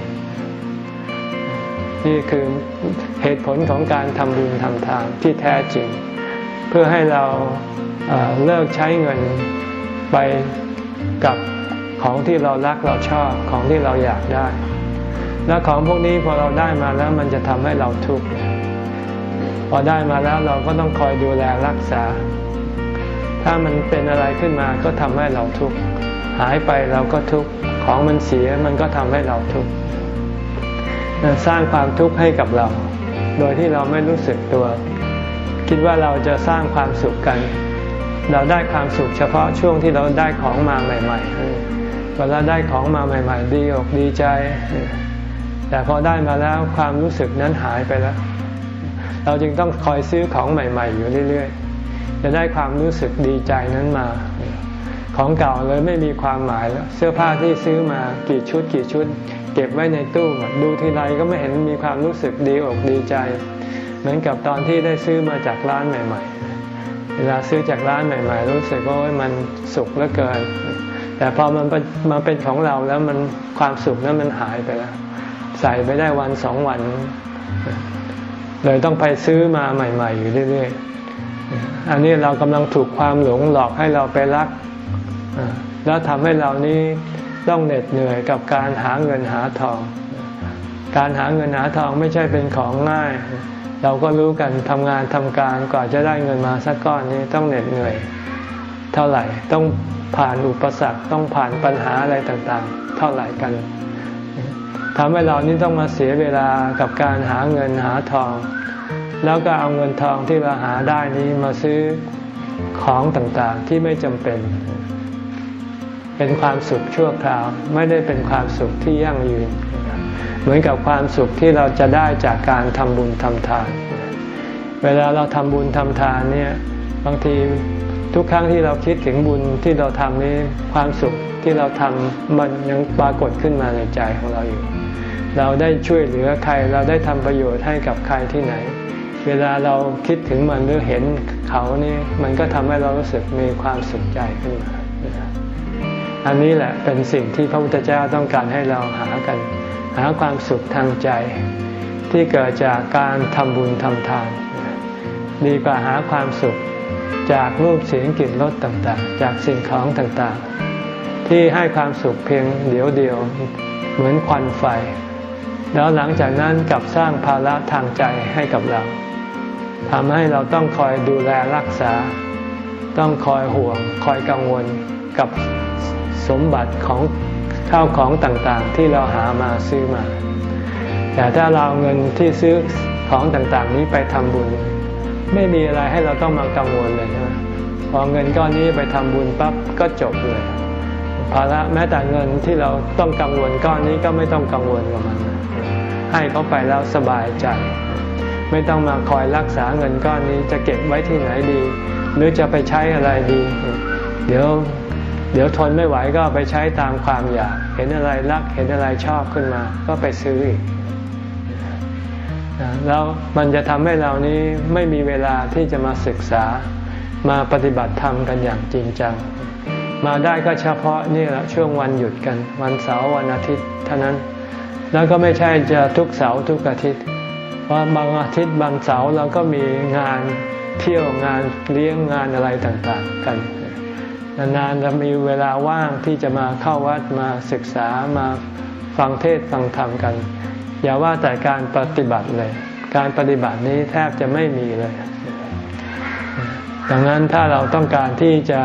นี่คือเหตุผลของการทำบุญทำทานที่แท้จริงเพื่อให้เราเอ่อเลิกใช้เงินไปกับของที่เรารักเราชอบของที่เราอยากได้และของพวกนี้พอเราได้มาแล้วมันจะทำให้เราทุกข์พอได้มาแล้วเราก็ต้องคอยดูแลรักษาถ้ามันเป็นอะไรขึ้นมาก็ทำให้เราทุกข์หายไปเราก็ทุกข์ของมันเสียมันก็ทำให้เราทุกข์สร้างความทุกข์ให้กับเราโดยที่เราไม่รู้สึกตัวคิดว่าเราจะสร้างความสุขกันเราได้ความสุขเฉพาะช่วงที่เราได้ของมาใหม่ๆเวลาได้ของมาใหม่ๆดีอกดีใจแต่พอได้มาแล้วความรู้สึกนั้นหายไปแล้วเราจึงต้องคอยซื้อของใหม่ๆอยู่เรื่อยๆจะได้ความรู้สึกดีใจนั้นมาของเก่าเลยไม่มีความหมายแล้วเสื้อผ้าที่ซื้อมากี่ชุดกี่ชุดเก็บไว้ในตู้หมดดูทีไรก็ไม่เห็นมีความรู้สึกดีอกดีใจเหมือนกับตอนที่ได้ซื้อมาจากร้านใหม่ๆเวลาซื้อจากร้านใหม่ๆรู้สึกว่ามันสุขเหลือเกินแต่พอมันมาเป็นของเราแล้วมันความสุขนั้นมันหายไปแล้วใส่ไปได้วันสองวันเลยต้องไปซื้อมาใหม่ๆอยู่เรื่อยๆอันนี้เรากำลังถูกความหลงหลอกให้เราไปรักแล้วทำให้เรานี้ต้องเหน็ดเหนื่อยกับการหาเงินหาทองการหาเงินหาทองไม่ใช่เป็นของง่ายเราก็รู้กันทำงานทำการกว่าจะได้เงินมาสักก้อนนี้ต้องเหน็ดเหนื่อยเท่าไหร่ต้องผ่านอุปสรรคต้องผ่านปัญหาอะไรต่างๆเท่าไหร่กันทำให้เรานี่ต้องมาเสียเวลากับการหาเงินหาทองแล้วก็เอาเงินทองที่เราหาได้นี้มาซื้อของต่างๆที่ไม่จำเป็นเป็นความสุขชั่วคราวไม่ได้เป็นความสุขที่ยั่งยืนเหมือนกับความสุขที่เราจะได้จากการทำบุญทำทานเวลาเราทำบุญทำทานเนี่ยบางทีทุกครั้งที่เราคิดถึงบุญที่เราทำนี้ความสุขที่เราทำมันยังปรากฏขึ้นมาในใจของเราอยู่เราได้ช่วยเหลือใครเราได้ทำประโยชน์ให้กับใครที่ไหนเวลาเราคิดถึงมันหรือเห็นเขานี่มันก็ทำให้เรารู้สึกมีความสุขใจขึ้นมาอันนี้แหละเป็นสิ่งที่พระพุทธเจ้าต้องการให้เราหากันหาความสุขทางใจที่เกิดจากการทำบุญทำทานดีกว่าหาความสุขจากรูปเสียงกลิ่นรสต่างๆจากสิ่งของต่างๆที่ให้ความสุขเพียงเดียวเดียวเหมือนควันไฟแล้วหลังจากนั้นกลับสร้างภาระทางใจให้กับเราทำให้เราต้องคอยดูแลรักษาต้องคอยห่วงคอยกังวลกับสมบัติของข้าวของต่างๆที่เราหามาซื้อมาแต่ถ้าเราเอาเงินที่ซื้อของต่างๆนี้ไปทำบุญไม่มีอะไรให้เราต้องมากังวลเลยนะพอเงินก้อนนี้ไปทำบุญปั๊บก็จบเลยภาระแม้แต่เงินที่เราต้องกังวลก้อนนี้ก็ไม่ต้องกังวลกับมันให้เขาไปแล้วสบายใจไม่ต้องมาคอยรักษาเงินก้อนนี้จะเก็บไว้ที่ไหนดีหรือจะไปใช้อะไรดีเดี๋ยวเดี๋ยวทนไม่ไหวก็ไปใช้ตามความอยากเห็นอะไรรักเห็นอะไรชอบขึ้นมาก็ไปซื้ออีกแล้วมันจะทำให้เรานี้ไม่มีเวลาที่จะมาศึกษามาปฏิบัติธรรมกันอย่างจริงจังมาได้ก็เฉพาะนี่แหละช่วงวันหยุดกันวันเสาร์วันอาทิตย์เท่านั้นแล้วก็ไม่ใช่จะทุกเสาร์ทุกอาทิตย์เพราะบางอาทิตย์บางเสาร์เราก็มีงานเที่ยวงานเลี้ยงงานอะไรต่างๆกันนานๆจะมีเวลาว่างที่จะมาเข้าวัดมาศึกษามาฟังเทศน์ฟังธรรมกันอย่าว่าแต่การปฏิบัติเลยการปฏิบัตินี้แทบจะไม่มีเลยดังนั้นถ้าเราต้องการที่จะ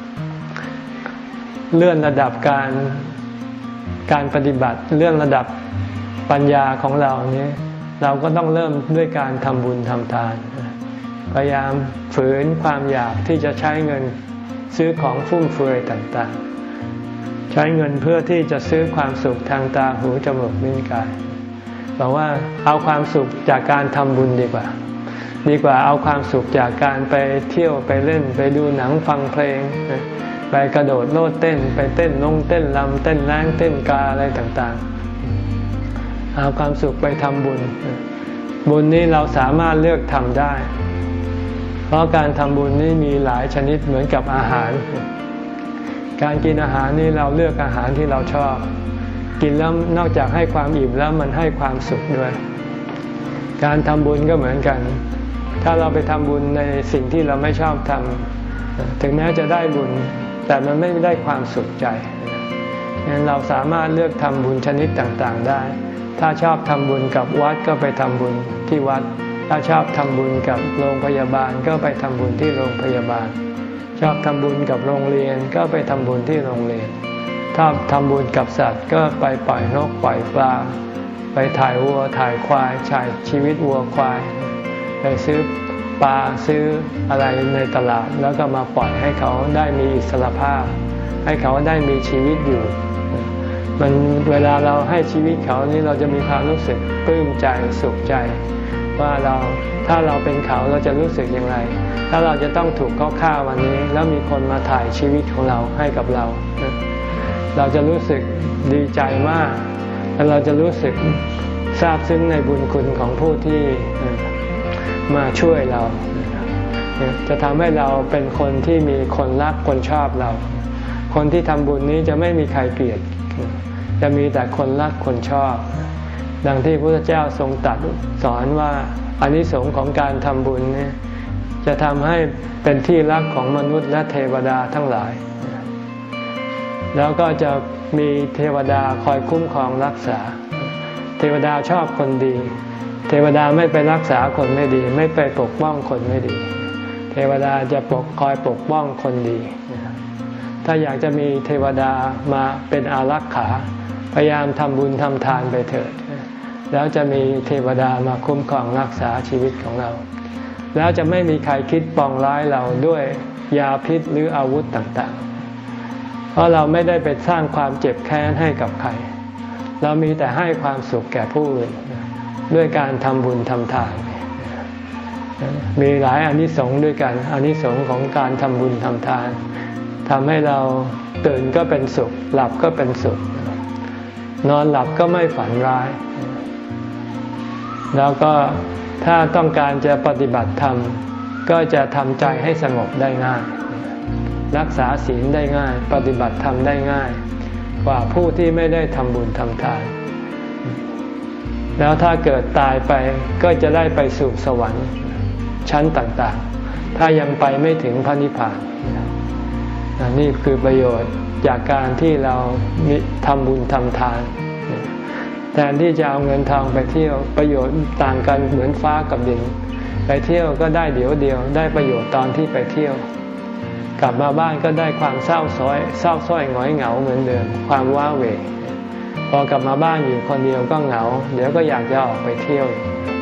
เลื่อนระดับการการปฏิบัติเลื่อนระดับปัญญาของเรานี้เราก็ต้องเริ่มด้วยการทำบุญทำทานพยายามฝืนความอยากที่จะใช้เงินซื้อของฟุ่มเฟือยต่างๆใช้เงินเพื่อที่จะซื้อความสุขทางตาหูจมูกลิ้นกายบอกว่าเอาความสุขจากการทำบุญดีกว่าดีกว่าเอาความสุขจากการไปเที่ยวไปเล่นไปดูหนังฟังเพลงไปกระโดดโลดเต้นไปเต้นลงเต้นรำเต้นแรงเต้นกาอะไรต่างๆเอาความสุขไปทำบุญบุญนี้เราสามารถเลือกทำได้เพราะการทำบุญนี้มีหลายชนิดเหมือนกับอาหารการกินอาหารนี่เราเลือกอาหารที่เราชอบกินแล้วนอกจากให้ความอิ่มแล้วมันให้ความสุขด้วยการทำบุญก็เหมือนกันถ้าเราไปทำบุญในสิ่งที่เราไม่ชอบทำถึงแม้จะได้บุญแต่มันไม่ได้ความสุขใจงั้นเราสามารถเลือกทำบุญชนิดต่างๆได้ถ้าชอบทำบุญกับวัดก็ไปทำบุญที่วัดถ้าชอบทำบุญกับโรงพยาบาลก็ไปทำบุญที่โรงพยาบาลชอบทำบุญกับโรงเรียนก็ไปทำบุญที่โรงเรียนถ้าทำบุญกับสัตว์ก็ไปปล่อยนกปล่อยปลาไปถ่ายวัวถ่ายควายถ่ายชีวิตวัวควายไปซื้อปลาซื้ออะไรในตลาดแล้วก็มาปล่อยให้เขาได้มีอิสรภาพให้เขาได้มีชีวิตอยู่มันเวลาเราให้ชีวิตเขานี้เราจะมีความรู้สึกปลื้มใจสุขใจว่าเราถ้าเราเป็นเขาเราจะรู้สึกอย่างไรถ้าเราจะต้องถูกเขาฆ่าวันนี้แล้วมีคนมาถ่ายชีวิตของเราให้กับเราเราจะรู้สึกดีใจมากและเราจะรู้สึกซาบซึ้งในบุญคุณของผู้ที่มาช่วยเราจะทำให้เราเป็นคนที่มีคนรักคนชอบเราคนที่ทำบุญนี้จะไม่มีใครเกลียดจะมีแต่คนรักคนชอบดังที่พระพุทธเจ้าทรงตรัสสอนว่าอานิสงส์ของการทำบุญนี้จะทำให้เป็นที่รักของมนุษย์และเทวดาทั้งหลายแล้วก็จะมีเทวดาคอยคุ้มครองรักษาเทวดาชอบคนดีเทวดาไม่ไปรักษาคนไม่ดีไม่ไปปกป้องคนไม่ดีเทวดาจะปกคอยปกป้องคนดีถ้าอยากจะมีเทวดามาเป็นอารักขาพยายามทำบุญทำทานไปเถิดแล้วจะมีเทวดามาคุ้มครองรักษาชีวิตของเราแล้วจะไม่มีใครคิดปองร้ายเราด้วยยาพิษหรืออาวุธต่างๆเพราะเราไม่ได้ไปสร้างความเจ็บแค้นให้กับใครเรามีแต่ให้ความสุขแก่ผู้อื่นด้วยการทำบุญทำทานมีหลายอานิสงส์ด้วยกันอานิสงส์ของการทำบุญทำทานทำให้เราตื่นก็เป็นสุขหลับก็เป็นสุขนอนหลับก็ไม่ฝันร้ายแล้วก็ถ้าต้องการจะปฏิบัติธรรมก็จะทำใจให้สงบได้ง่ายรักษาศีลได้ง่ายปฏิบัติธรรมได้ง่ายกว่าผู้ที่ไม่ได้ทำบุญทำทานแล้วถ้าเกิดตายไปก็จะได้ไปสู่สวรรค์ชั้นต่างๆถ้ายังไปไม่ถึงพระนิพพานนี่คือประโยชน์จากการที่เราทำบุญทำทานแทนที่จะเอาเงินทองไปเที่ยวประโยชน์ต่างกันเหมือนฟ้ากับดินไปเที่ยวก็ได้เดี๋ยวเดียวได้ประโยชน์ตอนที่ไปเที่ยวกลับมาบ้านก็ได้ความเศร้าซ้อยเศร้าส้อยหงอยเหงาเหมือนเดิมความว้าเหวพอกลับมาบ้านอยู่คนเดียวก็เหงาเดี๋ยวก็อยากจะออกไปเที่ยว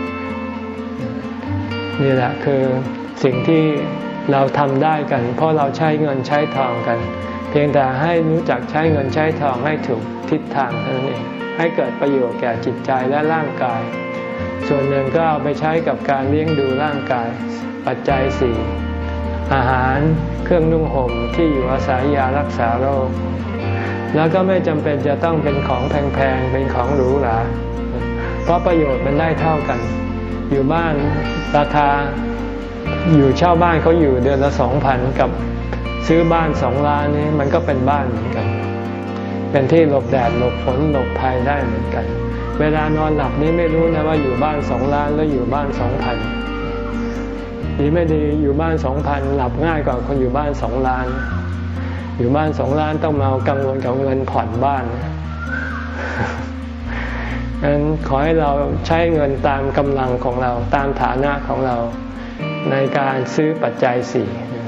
นี่แหละคือสิ่งที่เราทำได้กันเพราะเราใช้เงินใช้ทองกันเพียงแต่ให้รู้จักใช้เงินใช้ทองให้ถูกทิศทางเท่านั้นเองให้เกิดประโยชน์แก่จิตใจและร่างกายส่วนหนึ่งก็เอาไปใช้กับการเลี้ยงดูร่างกายปัจจัยสี่อาหารเครื่องนุ่งห่มที่อยู่อาศัยยารักษาโรคแล้วก็ไม่จำเป็นจะต้องเป็นของแพงๆเป็นของหรูหราเพราะประโยชน์มันได้เท่ากันอยู่บ้านราคาอยู่เช่าบ้านเขาอยู่เดือนละสองพันกับซื้อบ้านสองล้านนี้มันก็เป็นบ้านเหมือนกันเป็นที่หลบแดดหลบฝนหลบภัยได้เหมือนกันเวลานอนหลับนี้ไม่รู้นะว่าอยู่บ้านสองล้านแล้วอยู่บ้านสองพันดีไม่ดีอยู่บ้านสองพันหลับง่ายกว่าคนอยู่บ้านสองล้านอยู่บ้านสองล้านต้องมากังวลกับเงินผ่อนบ้านงั้นขอให้เราใช้เงินตามกำลังของเราตามฐานะของเราในการซื้อปัจจัยสี่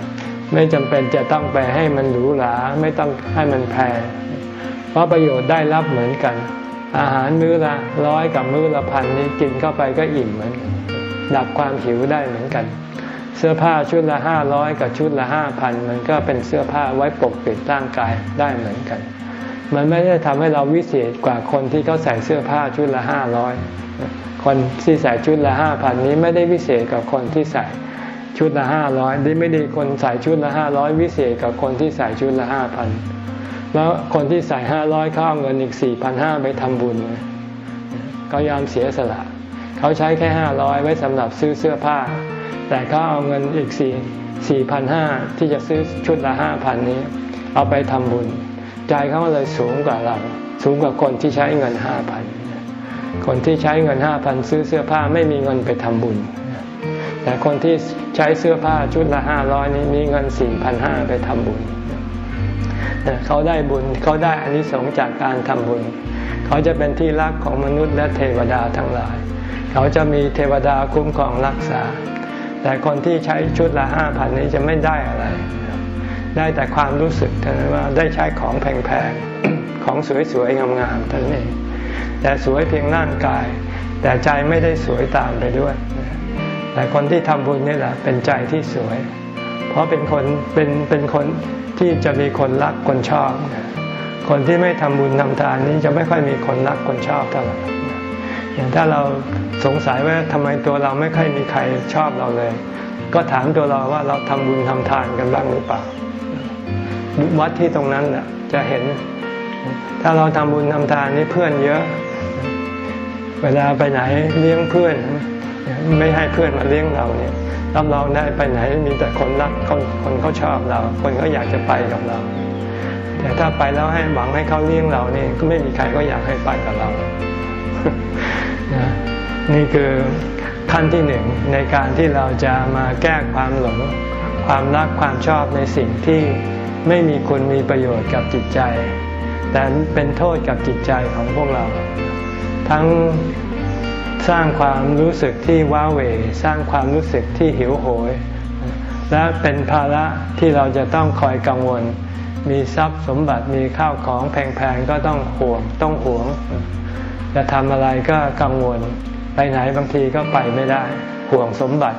ไม่จำเป็นจะต้องไปให้มันหรูหราไม่ต้องให้มันแพงเพราะประโยชน์ได้รับเหมือนกันอาหารมื้อละร้อยกับมื้อละพันนี้กินเข้าไปก็อิ่มเหมือนกันดับความหิวได้เหมือนกันเสื้อผ้าชุดละห้าร้อยกับชุดละห้าพันมันก็เป็นเสื้อผ้าไว้ปกปิดร่างกายได้เหมือนกันมันไม่ได้ทำให้เราวิเศษกว่าคนที่เขาใส่เสื้อผ้าชุดละห้าร้อยคนที่ใส่ชุดละห้าพันนี้ไม่ได้วิเศษกับคนที่ใส่ชุดละห้าร้อยนี่ไม่ได้คนใส่ชุดละห้าร้อยวิเศษกับคนที่ใส่ชุดละห้าพันแล้วคนที่ใส่ห้าร้อยเขาเอาเงินอีกสี่พันห้าไปทำบุญเขายอมเสียสละเขาใช้แค่ห้าร้อยไว้สำหรับซื้อเสื้อผ้าแต่เขาเอาเงินอีกสี่สี่พันห้าที่จะซื้อชุดละห้าพันนี้เอาไปทำบุญใจเขาเลยสูงกว่าเราสูงกว่าคนที่ใช้เงินห้าพันคนที่ใช้เงินห้าพันซื้อเสื้อผ้าไม่มีเงินไปทำบุญแต่คนที่ใช้เสื้อผ้าชุดละห้าร้อยนี้มีเงินสี่พันห้าไปทำบุญเขาได้บุญเขาได้อานิสงส์จากการทำบุญเขาจะเป็นที่รักของมนุษย์และเทวดาทั้งหลายเขาจะมีเทวดาคุ้มครองรักษาแต่คนที่ใช้ชุดละห้าพันนี้จะไม่ได้อะไรได้แต่ความรู้สึกเท่านั้นว่าได้ใช้ของแพงๆของสวยๆงามๆเท่านั้นเองแต่สวยเพียงร่างกายแต่ใจไม่ได้สวยตามไปด้วยแต่คนที่ทำบุญนี่แหละเป็นใจที่สวยเพราะเป็นคนเป็นเป็นคนที่จะมีคนรักคนชอบคนที่ไม่ทำบุญทำทานนี้จะไม่ค่อยมีคนรักคนชอบเท่าไหร่อย่างถ้าเราสงสัยว่าทำไมตัวเราไม่ค่อยมีใครชอบเราเลยก็ถามตัวเราว่าเราทำบุญทำทานกันบ้างหรือเปล่าวัดที่ตรงนั้นน่ะจะเห็นถ้าเราทำบุญทำทานนี่เพื่อนเยอะเวลาไปไหนเลี้ยงเพื่อนไม่ให้เพื่อนมาเลี้ยงเราเนี่ยรับรองได้ไปไหนมีแต่คนรักคนคนเขาชอบเราคนเขาอยากจะไปกับเราแต่ถ้าไปแล้วให้หวังให้เขาเลี้ยงเรานี่ก็ไม่มีใครก็อยากให้ไปกับเรานะนี่คือขั้นที่หนึ่งในการที่เราจะมาแก้ความหลงความรักความชอบในสิ่งที่ไม่มีคุณมีประโยชน์กับจิตใจแต่เป็นโทษกับจิตใจของพวกเราทั้งสร้างความรู้สึกที่ว้าเหวสร้างความรู้สึกที่หิวโหยและเป็นภาระที่เราจะต้องคอยกังวลมีทรัพย์สมบัติมีข้าวของแพงๆก็ต้องห่วงต้องหวงจะทำอะไรก็กังวลไปไหนบางทีก็ไปไม่ได้ห่วงสมบัติ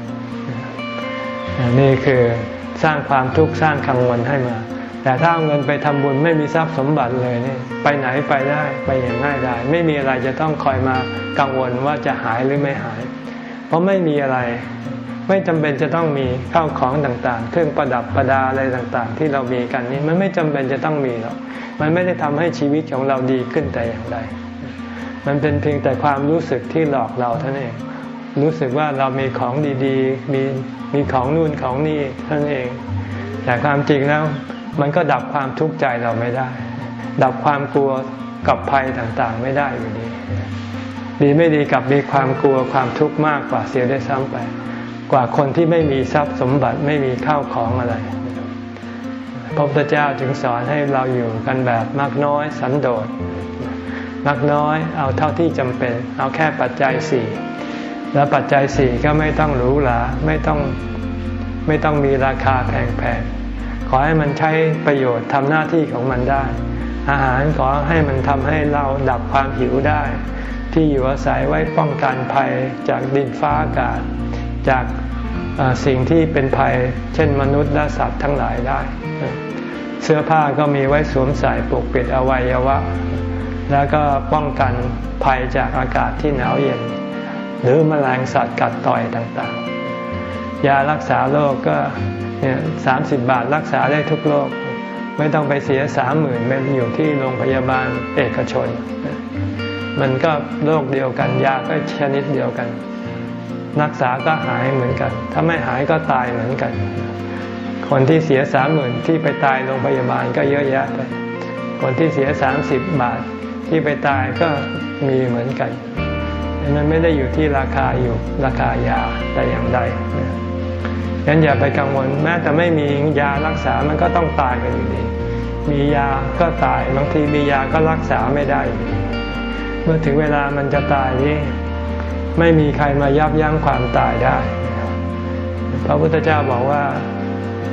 นี่คือสร้างความทุกข์สร้างกังวลให้มาแต่ถ้าเอาเงินไปทำบุญไม่มีทรัพย์สมบัติเลยนี่ไปไหนไปได้ไปอย่างง่ายได้ไม่มีอะไรจะต้องคอยมากังวลว่าจะหายหรือไม่หายเพราะไม่มีอะไรไม่จำเป็นจะต้องมีข้าวของต่างๆเครื่องประดับประดาอะไรต่างๆที่เรามีกันนี่มันไม่จำเป็นจะต้องมีหรอกมันไม่ได้ทำให้ชีวิตของเราดีขึ้นแต่อย่างใดมันเป็นเพียงแต่ความรู้สึกที่หลอกเราเท่านั้นเองรู้สึกว่าเรามีของดีๆมีมีของนู่นของนี่เท่านั้นเองแต่ความจริงแล้วมันก็ดับความทุกข์ใจเราไม่ได้ดับความกลัวกับภัยต่างๆไม่ได้อยู่ดีดีไม่ดีกับมีความกลัวความทุกข์มากกว่าเสียได้ซ้ำไปกว่าคนที่ไม่มีทรัพย์สมบัติไม่มีข้าวของอะไรพระพุทธเจ้าจึงสอนให้เราอยู่กันแบบมักน้อยสันโดษมักน้อยเอาเท่าที่จำเป็นเอาแค่ปัจจัยสี่แล้วปัจจัยสี่ก็ไม่ต้องหรูหราไม่ต้องไม่ต้องมีราคาแพงๆขอให้มันใช้ประโยชน์ทำหน้าที่ของมันได้อาหารขอให้มันทำให้เราดับความหิวได้ที่อยู่อาศัยไว้ป้องกันภัยจากดินฟ้าอากาศจากสิ่งที่เป็นภัยเช่นมนุษย์และสัตว์ทั้งหลายได้เสื้อผ้าก็มีไว้สวมใส่ปกปิดอวัยวะแล้วก็ป้องกันภัยจากอากาศที่หนาวเย็นหรือแมลงสัตว์กัดต่อยต่างๆยารักษาโรคก็เนี่ยสามสิบบาทรักษาได้ทุกโรคไม่ต้องไปเสียสามหมื่นไปอยู่ที่โรงพยาบาลเอกชนมันก็โรคเดียวกันยาก็ชนิดเดียวกันรักษาก็หายเหมือนกันถ้าไม่หายก็ตายเหมือนกันคนที่เสียสามหมื่นที่ไปตายโรงพยาบาลก็เยอะแยะไปคนที่เสียสามสิบบาทที่ไปตายก็มีเหมือนกันมันไม่ได้อยู่ที่ราคาอยู่ราคายาแต่อย่างใดงั้นอย่าไปกังวลแม้แต่ไม่มียารักษามันก็ต้องตายกันอยู่ดีมียาก็ตายบางทีมียาก็รักษาไม่ได้เมื่อถึงเวลามันจะตายนี่ไม่มีใครมายับยั้งความตายได้พระพุทธเจ้าบอกว่า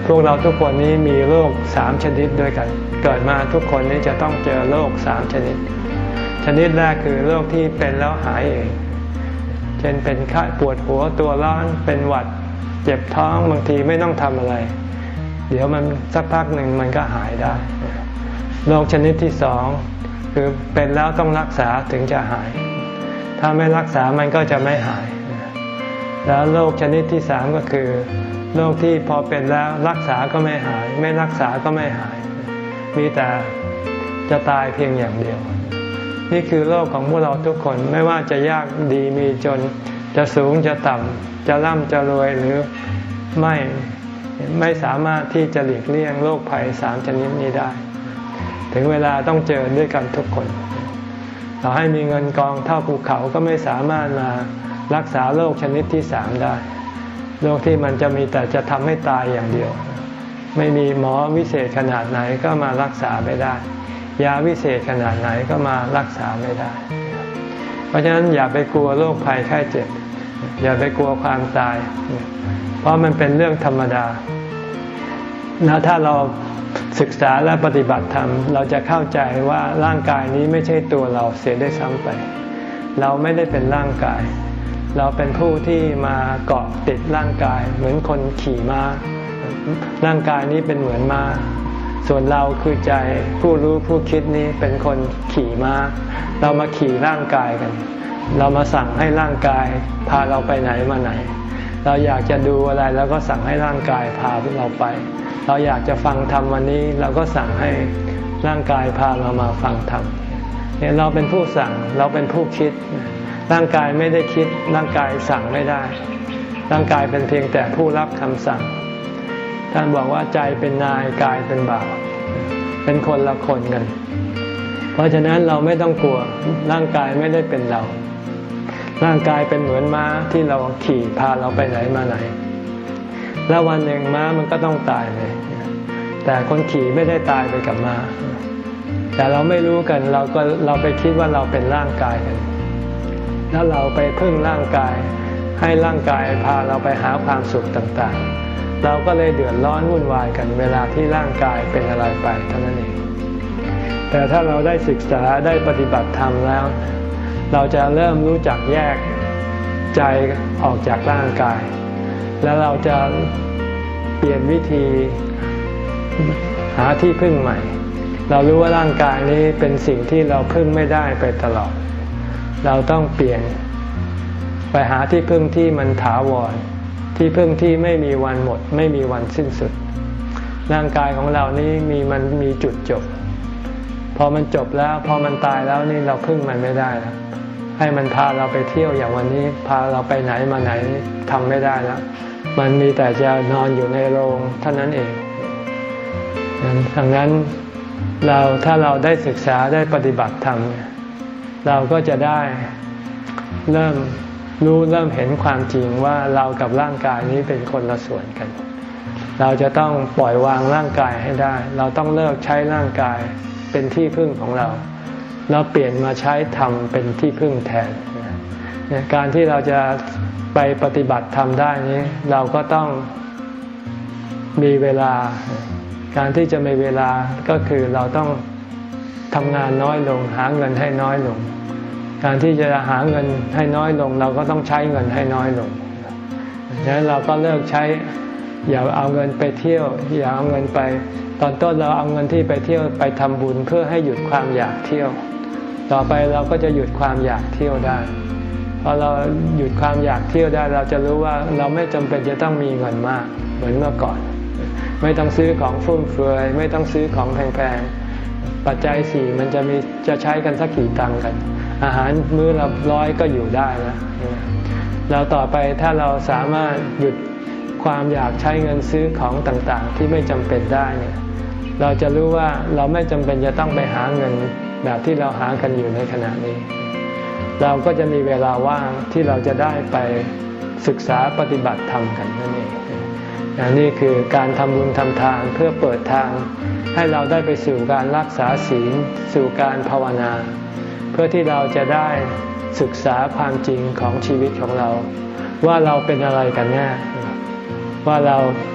พวกเราทุกคนนี้มีโรคสามชนิดด้วยกันเกิดมาทุกคนนี้จะต้องเจอโรคสามชนิดชนิดแรกคือโรคที่เป็นแล้วหายเองเช่นเป็นไข้ปวดหัวตัวร้อนเป็นหวัดเจ็บท้องบางทีไม่ต้องทำอะไรเดี๋ยวมันสักพักหนึ่งมันก็หายได้โรคชนิดที่สองคือเป็นแล้วต้องรักษาถึงจะหายถ้าไม่รักษามันก็จะไม่หายแล้วโรคชนิดที่สามก็คือโรคที่พอเป็นแล้วรักษาก็ไม่หายไม่รักษาก็ไม่หายมีแต่จะตายเพียงอย่างเดียวนี่คือโลกของพวกเราทุกคนไม่ว่าจะยากดีมีจนจะสูงจะต่ำจะร่ำจะรวยหรือไม่ไม่สามารถที่จะหลีกเลี่ยงโรคภัยสามชนิดนี้ได้ถึงเวลาต้องเจอด้วยกันทุกคนเราให้มีเงินกองเท่าภูเขาก็ไม่สามารถมารักษาโรคชนิดที่สามได้โรคที่มันจะมีแต่จะทำให้ตายอย่างเดียวไม่มีหมอวิเศษขนาดไหนก็มารักษาไม่ได้ยาวิเศษขนาดไหนก็มารักษาไม่ได้เพราะฉะนั้นอย่าไปกลัวโรคภัยไข้เจ็บอย่าไปกลัวความตายเพราะมันเป็นเรื่องธรรมดาแล้วถ้าเราศึกษาและปฏิบัติธรรมเราจะเข้าใจว่าร่างกายนี้ไม่ใช่ตัวเราเสียได้ซ้ำไปเราไม่ได้เป็นร่างกายเราเป็นผู้ที่มาเกาะติดร่างกายเหมือนคนขี่ม้าร่างกายนี้เป็นเหมือนม้าส่วนเราคือใจผู้รู้ผู้คิดนี้เป็นคนขี่ม้าเรามาขี่ร่างกายกันเรามาสั่งให้ร่างกายพาเราไปไหนมาไหนเราอยากจะดูอะไรแล้วก็สั่งให้ร่างกายพาเราไปเราอยากจะฟังธรรมวันนี้เราก็สั่งให้ร่างกายพาเรามาฟังธรรมเนี่ยเราเป็นผู้สั่งเราเป็นผู้คิดร่างกายไม่ได้คิดร่างกายสั่งไม่ได้ร่างกายเป็นเพียงแต่ผู้รับคำสั่งท่านบอกว่าใจเป็นนายกายเป็นบ่าวเป็นคนละคนกันเพราะฉะนั้นเราไม่ต้องกลัวร่างกายไม่ได้เป็นเราร่างกายเป็นเหมือนม้าที่เราขี่พาเราไปไหนมาไหนแล้ววันหนึ่งม้ามันก็ต้องตายเลยแต่คนขี่ไม่ได้ตายไปกับม้าแต่เราไม่รู้กันเราก็เราไปคิดว่าเราเป็นร่างกายกันแล้วเราไปพึ่งร่างกายให้ร่างกายพาเราไปหาความสุขต่างๆเราก็เลยเดือดร้อนวุ่นวายกันเวลาที่ร่างกายเป็นอะไรไปเท่านั้นเองแต่ถ้าเราได้ศึกษาได้ปฏิบัติธรรมแล้วเราจะเริ่มรู้จักแยกใจออกจากร่างกายแล้วเราจะเปลี่ยนวิธีหาที่พึ่งใหม่เรารู้ว่าร่างกายนี้เป็นสิ่งที่เราพึ่งไม่ได้ไปตลอดเราต้องเปลี่ยนไปหาที่พึ่งที่มันถาวรที่พึ่งที่ไม่มีวันหมดไม่มีวันสิ้นสุดร่างกายของเรานี้มีมันมีจุดจบพอมันจบแล้วพอมันตายแล้วนี่เราพึ่งมันไม่ได้แล้วให้มันพาเราไปเที่ยวอย่างวันนี้พาเราไปไหนมาไหนทำไม่ได้แล้วมันมีแต่จะนอนอยู่ในโรงเท่านั้นเองดังนั้นเราถ้าเราได้ศึกษาได้ปฏิบัติธรรมเราก็จะได้เริ่มรู้เริ่มเห็นความจริงว่าเรากับร่างกายนี้เป็นคนละส่วนกันเราจะต้องปล่อยวางร่างกายให้ได้เราต้องเลิกใช้ร่างกายเป็นที่พึ่งของเราเราเปลี่ยนมาใช้ธรรมเป็นที่พึ่งแทนการที่เราจะไปปฏิบัติธรรมได้นี้เราก็ต้องมีเวลาการที่จะมีเวลาก็คือเราต้องทำงานน้อยลงหาเงินให้น้อยลงการที่จะหาเงินให้น้อยลงเราก็ต้องใช้เงินให้น้อยลงดังนั้นเราก็เลิกใช้อย่าเอาเงินไปเที่ยวอย่าเอาเงินไปตอนต้นเราเอาเงินที่ไปเที่ยวไปทำบุญเพื่อให้หยุดความอยากเที่ยวต่อไปเราก็จะหยุดความอยากเที่ยวได้พอเราหยุดความอยากเที่ยวได้เราจะรู้ว่าเราไม่จำเป็นจะต้องมีเงินมากเหมือนเมื่อก่อนไม่ต้องซื้อของฟุ่มเฟือยไม่ต้องซื้อของแพงๆปัจจัยสี่มันจะมีจะใช้กันสักกี่ตังค์กันอาหารมื้อละร้อยก็อยู่ได้แล้วเราต่อไปถ้าเราสามารถหยุดความอยากใช้เงินซื้อของต่างๆที่ไม่จำเป็นได้เนี่ยเราจะรู้ว่าเราไม่จำเป็นจะต้องไปหาเงินแบบที่เราหากันอยู่ในขณะนี้เราก็จะมีเวลาว่างที่เราจะได้ไปศึกษาปฏิบัติธรรมกันนั่นเองนี่คือการทำบุญทำทานเพื่อเปิดทางให้เราได้ไปสู่การรักษาศีลสู่การภาวนาเพื่อที่เราจะได้ศึกษาความจริงของชีวิตของเราว่าเราเป็นอะไรกันแน่ว่าเรา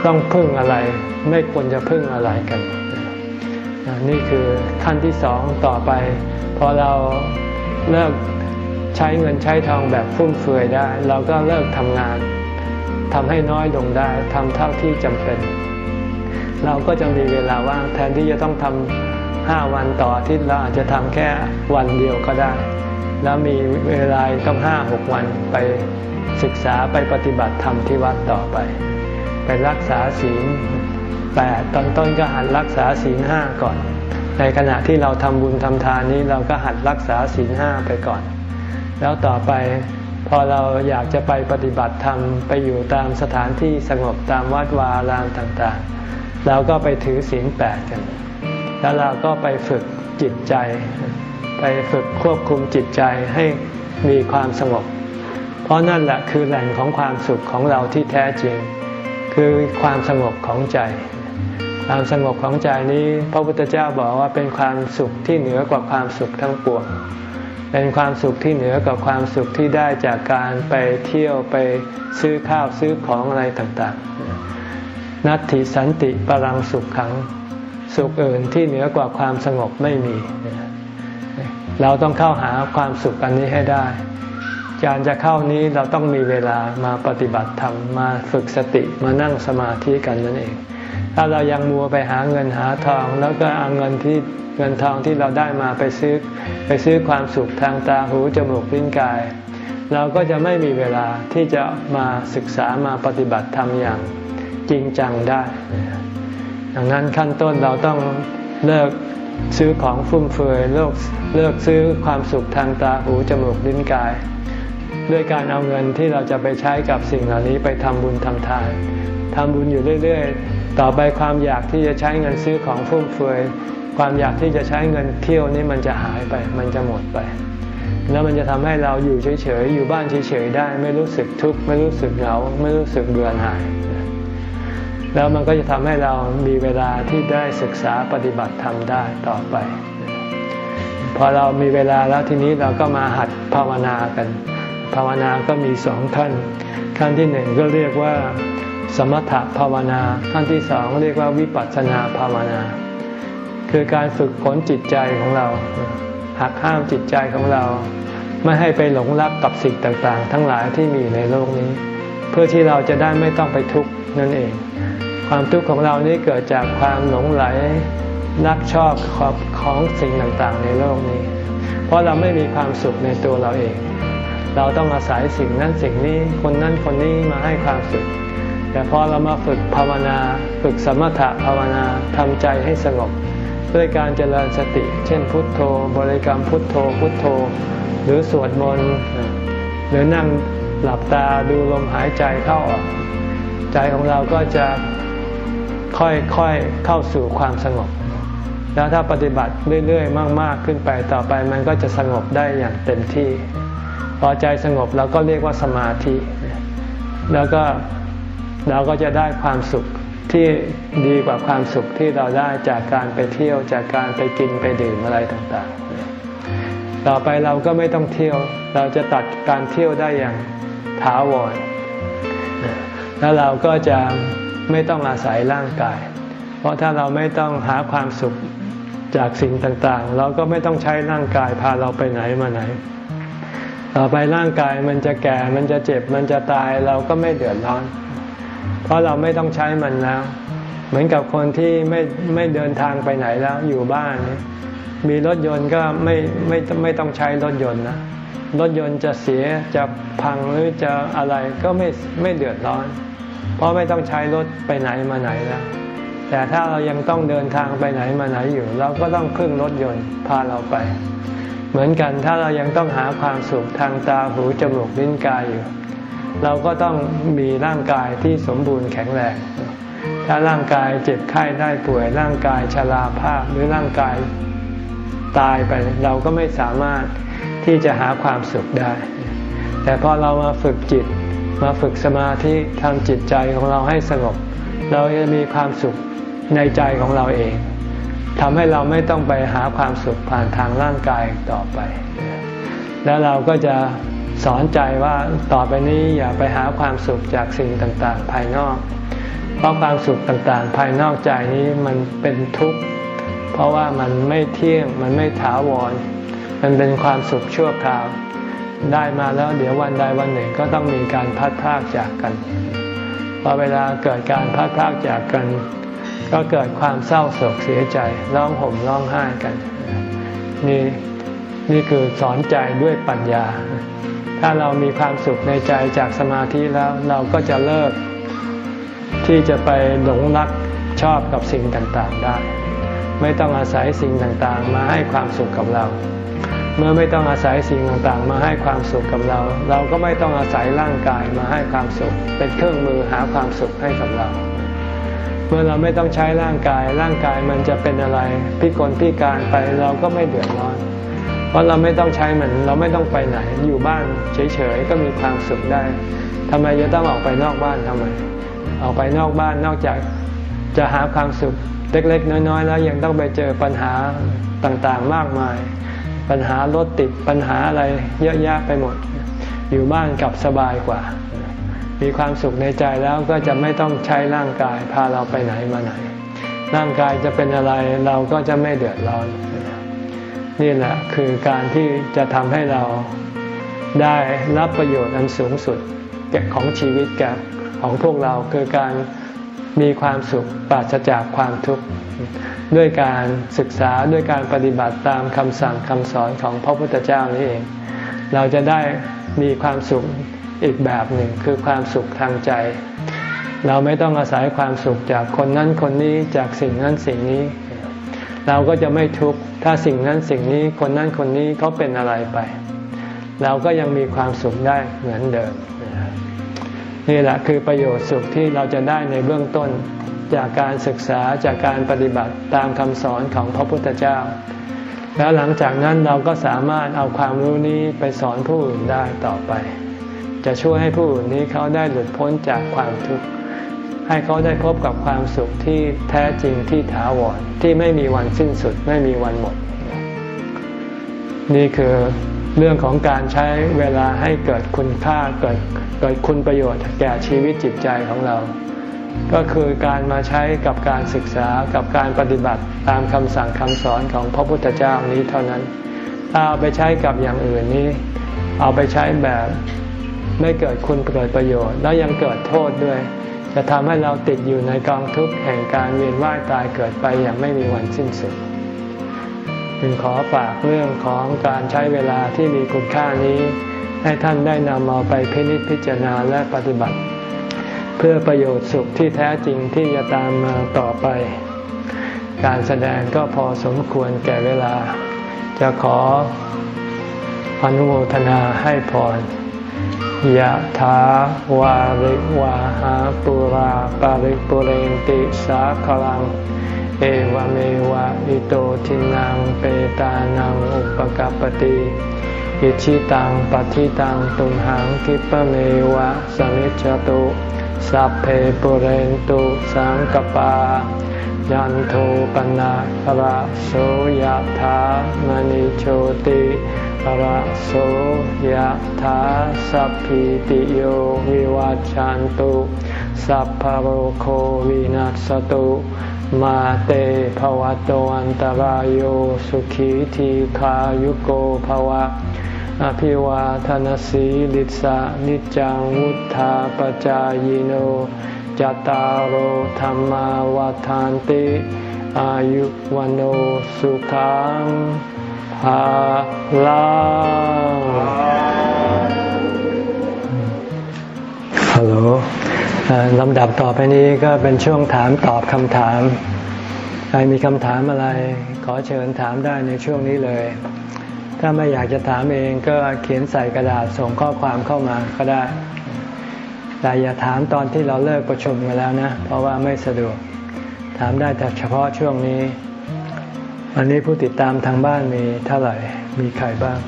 ต้องพึ่งอะไรไม่ควรจะพึ่งอะไรกันนี่คือขั้นที่สองต่อไปพอเราเลิกใช้เงินใช้ทองแบบฟุ่มเฟือยได้เราก็เลิกทำงานทำให้น้อยลงได้ทำเท่าที่จำเป็นเราก็จะมีเวลาว่างแทนที่จะต้องทำห้าวันต่ออาทิตย์เราอาจจะทำแค่วันเดียวก็ได้แล้วมีเวลาต้องห้าหกวันไปศึกษาไปปฏิบัติธรรมที่วัดต่อไปไปรักษาศีลแปดตอนต้นก็หัดรักษาศีลห้าก่อนในขณะที่เราทำบุญทำทานนี้เราก็หัดรักษาศีลห้าไปก่อนแล้วต่อไปพอเราอยากจะไปปฏิบัติธรรมไปอยู่ตามสถานที่สงบตามวัดวาอารามต่างๆเราก็ไปถือศีลแปดกันแล้วเราก็ไปฝึกจิตใจไปฝึกควบคุมจิตใจให้มีความสงบเพราะนั่นแหละคือแหล่งของความสุขของเราที่แท้จริงคือความสงบของใจความสงบของใจนี้พระพุทธเจ้าบอกว่าเป็นความสุขที่เหนือกว่าความสุขทั้งปวงเป็นความสุขที่เหนือกว่าความสุขที่ได้จากการไปเที่ยวไปซื้อข้าวซื้อของอะไรต่างๆนัตถิสันติปรังสุขขังสุขอื่นที่เหนือกว่าความสงบไม่มีเราต้องเข้าหาความสุขอันนี้ให้ได้การจะเข้านี้เราต้องมีเวลามาปฏิบัติธรรมมาฝึกสติมานั่งสมาธิกันนั่นเองถ้าเรายังมัวไปหาเงินหาทองแล้วก็เอาเงินที่เงินทองที่เราได้มาไปซื้อไปซื้อความสุขทางตาหูจมูกลิ้นกายเราก็จะไม่มีเวลาที่จะมาศึกษามาปฏิบัติธรรมอย่างจริงจังได้ดังนั้นขั้นต้นเราต้องเลิกซื้อของฟุ่มเฟือยเลิกเลิกซื้อความสุขทางตาหูจมูกลิ้นกายด้วยการเอาเงินที่เราจะไปใช้กับสิ่งเหล่านี้ไปทำบุญทำทานทำบุญอยู่เรื่อยๆต่อไปความอยากที่จะใช้เงินซื้อของฟุ่มเฟือยความอยากที่จะใช้เงินเที่ยวนี้มันจะหายไปมันจะหมดไปแล้วมันจะทำให้เราอยู่เฉยๆอยู่บ้านเฉยๆได้ไม่รู้สึกทุกข์ไม่รู้สึกเหงาไม่รู้สึกเบื่อหน่ายแล้วมันก็จะทำให้เรามีเวลาที่ได้ศึกษาปฏิบัติธรรมได้ต่อไปพอเรามีเวลาแล้วทีนี้เราก็มาหัดภาวนากันภาวนาก็มีสองขั้นขั้นที่หนึ่งก็เรียกว่าสมถภาวนาขั้นที่สองเรียกว่าวิปัสสนาภาวนาคือการฝึกฝนจิตใจของเราหักห้ามจิตใจของเราไม่ให้ไปหลงรักกับสิ่งต่างๆทั้งหลายที่มีในโลกนี้เพื่อที่เราจะได้ไม่ต้องไปทุกข์นั่นเองความทุกข์ของเรานี้เกิดจากความหลงไหลรักชอบของสิ่งต่างๆในโลกนี้เพราะเราไม่มีความสุขในตัวเราเองเราต้องอาศัยสิ่งนั้นสิ่งนี้คนนั้นคนนี้มาให้ความสุขแต่พอเรามาฝึกภาวนาฝึกสมถะภาวนาทำใจให้สงบด้วยการเจริญสติเช่นพุทโธบริกรรมพุทโธพุทโธหรือสวดมนต์หรือนั่งหลับตาดูลมหายใจเข้าออกใจของเราก็จะค่อยๆเข้าสู่ความสงบแล้วถ้าปฏิบัติเรื่อยๆมากๆขึ้นไปต่อไปมันก็จะสงบได้อย่างเต็มที่พอใจสงบเราก็เรียกว่าสมาธิแล้วก็เราก็จะได้ความสุขที่ดีกว่าความสุขที่เราได้จากการไปเที่ยวจากการไปกินไปดื่มอะไรต่างๆต่อไปเราก็ไม่ต้องเที่ยวเราจะตัดการเที่ยวได้อย่างถาวรแล้วเราก็จะไม่ต้องอาศัยร่างกายเพราะถ้าเราไม่ต้องหาความสุขจากสิ่งต่างๆเราก็ไม่ต้องใช้ร่างกายพาเราไปไหนมาไหนต่อไปร่างกายมันจะแก่มันจะเจ็บมันจะตายเราก็ไม่เดือดร้อนเพราะเราไม่ต้องใช้มันแล้วเหมือนกับคนที่ไม่ไม่เดินทางไปไหนแล้วอยู่บ้านมีรถยนต์ก็ไม่ไม่ไม่ต้องใช้รถยนต์นะรถยนต์จะเสียจะพังหรือจะอะไรก็ไม่ไม่เดือดร้อนเพราะไม่ต้องใช้รถไปไหนมาไหนแล้วแต่ถ้าเรายังต้องเดินทางไปไหนมาไหนอยู่เราก็ต้องพึ่งรถยนต์พาเราไปเหมือนกันถ้าเรายังต้องหาความสุขทางตาหูจมูกลิ้นกายอยู่เราก็ต้องมีร่างกายที่สมบูรณ์แข็งแรงถ้าร่างกายเจ็บไข้ได้ป่วยร่างกายชราภาพหรือร่างกายตายไปเราก็ไม่สามารถที่จะหาความสุขได้แต่พอเรามาฝึกจิตมาฝึกสมาธิทำจิตใจของเราให้สงบเราจะมีความสุขในใจของเราเองทำให้เราไม่ต้องไปหาความสุขผ่านทางร่างกายต่อไปแล้วเราก็จะสอนใจว่าต่อไปนี้อย่าไปหาความสุขจากสิ่งต่างๆภายนอกเพราะความสุขต่างๆภายนอกใจนี้มันเป็นทุกข์เพราะว่ามันไม่เที่ยงมันไม่ถาวรมันเป็นความสุขชั่วคราวได้มาแล้วเดี๋ยววันใดวันหนึ่งก็ต้องมีการพัดพรากจากกันพอเวลาเกิดการพัดพรากจากกันก็เกิดความเศร้าโศกเสียใจร้องห่มร้องไห้กันนี่นี่คือสอนใจด้วยปัญญาถ้าเรามีความสุขในใจจากสมาธิแล้วเราก็จะเลิกที่จะไปหลงรักชอบกับสิ่งต่างๆได้ไม่ต้องอาศัยสิ่งต่างๆมาให้ความสุขกับเราเมื่อไม่ต้องอาศัยสิ่งต่างๆมาให้ความสุขกับเราเราก็ไม่ต้องอาศัยร่างกายมาให้ความสุขเป็นเครื่องมือหาความสุขให้กับเราเมื่อเราไม่ต้องใช้ร่างกายร่างกายมันจะเป็นอะไรพิกลพิการไปเราก็ไม่เดือดร้อนเพราะเราไม่ต้องใช้มันเราไม่ต้องไปไหนอยู่บ้านเฉยๆก็มีความสุขได้ทำไมจะต้องออกไปนอกบ้านทำไมออกไปนอกบ้านนอกจากจะหาความสุขเล็กๆน้อยๆแล้วยังต้องไปเจอปัญหาต่างๆมากมายปัญหารถติดปัญหาอะไรเยอะแยะไปหมดอยู่บ้านกลับสบายกว่ามีความสุขในใจแล้วก็จะไม่ต้องใช้ร่างกายพาเราไปไหนมาไหนร่างกายจะเป็นอะไรเราก็จะไม่เดือดร้อนนี่แหละคือการที่จะทำให้เราได้รับประโยชน์อันสูงสุดของชีวิตแก่ของพวกเราคือการมีความสุขปราศจากความทุกข์ด้วยการศึกษาด้วยการปฏิบัติตามคำสั่งคำสอนของพระพุทธเจ้านี่เองเราจะได้มีความสุขอีกแบบหนึ่งคือความสุขทางใจเราไม่ต้องอาศัยความสุขจากคนนั้นคนนี้จากสิ่งนั้นสิ่งนี้เราก็จะไม่ทุกข์ถ้าสิ่งนั้นสิ่งนี้คนนั้นคนนี้เขาเป็นอะไรไปเราก็ยังมีความสุขได้เหมือนเดิมนี่แหละคือประโยชน์สุขที่เราจะได้ในเบื้องต้นจากการศึกษาจากการปฏิบัติตามคำสอนของพระพุทธเจ้าแล้วหลังจากนั้นเราก็สามารถเอาความรู้นี้ไปสอนผู้อื่นได้ต่อไปจะช่วยให้ผู้อื่นนี้เขาได้หลุดพ้นจากความทุกข์ให้เขาได้พบกับความสุขที่แท้จริงที่ถาวรที่ไม่มีวันสิ้นสุดไม่มีวันหมดนี่คือเรื่องของการใช้เวลาให้เกิดคุณค่าเกิดเกิดคุณประโยชน์แก่ชีวิตจิตใจของเราก็คือการมาใช้กับการศึกษากับการปฏิบัติตามคำสั่งคำสอนของพระพุทธเจ้านี้เท่านั้นถ้าเอาไปใช้กับอย่างอื่นนี้เอาไปใช้แบบไม่เกิดคุณเกิดประโยชน์แล้วยังเกิดโทษด้วยจะทำให้เราติดอยู่ในกองทุกข์แห่งการเวียนว่ายตายเกิดไปอย่างไม่มีวันสิ้นสุดจึงขอฝากเรื่องของการใช้เวลาที่มีคุณค่านี้ให้ท่านได้นำเอาไปพินิจพิจารณาและปฏิบัติเพื่อประโยชน์สุขที่แท้จริงที่จะตามมาต่อไปการแสดงก็พอสมควรแก่เวลาจะขออนุโมทนาให้พรยะถาวาริวาหาปุราปาริปุเรนติสาคลังเอวเมวะอิโตทินังเปตานังอุปกัปปติอิชิตังปัฏฐิตังตุมหังคิปะเมวะสมิจฉตุสัพเพปุเรนตุสังกปายันโทปนะระโสยถามณิโชติระโสยถาสัพพิติโยวิวัจจันตุสัพพะโรโควินัสตุมาเตภวัตวันตรายโยสุขีทีขายุโกภวะอภิวาทนสีลิสะนิจังวุธาปจายโนจตารโหธรรมาวาทานติอายุวันโอสุขังภาลังฮัลโหลลำดับต่อไปนี้ก็เป็นช่วงถามตอบคำถามใครมีคำถามอะไรขอเชิญถามได้ในช่วงนี้เลยถ้าไม่อยากจะถามเองก็เขียนใส่กระดาษส่งข้อความเข้ามาก็ได้แต่อย่าถามตอนที่เราเลิกประชุมกันแล้วนะเพราะว่าไม่สะดวกถามได้แต่เฉพาะช่วงนี้วันนี้ผู้ติดตามทางบ้านมีเท่าไหร่มีใครบ้าง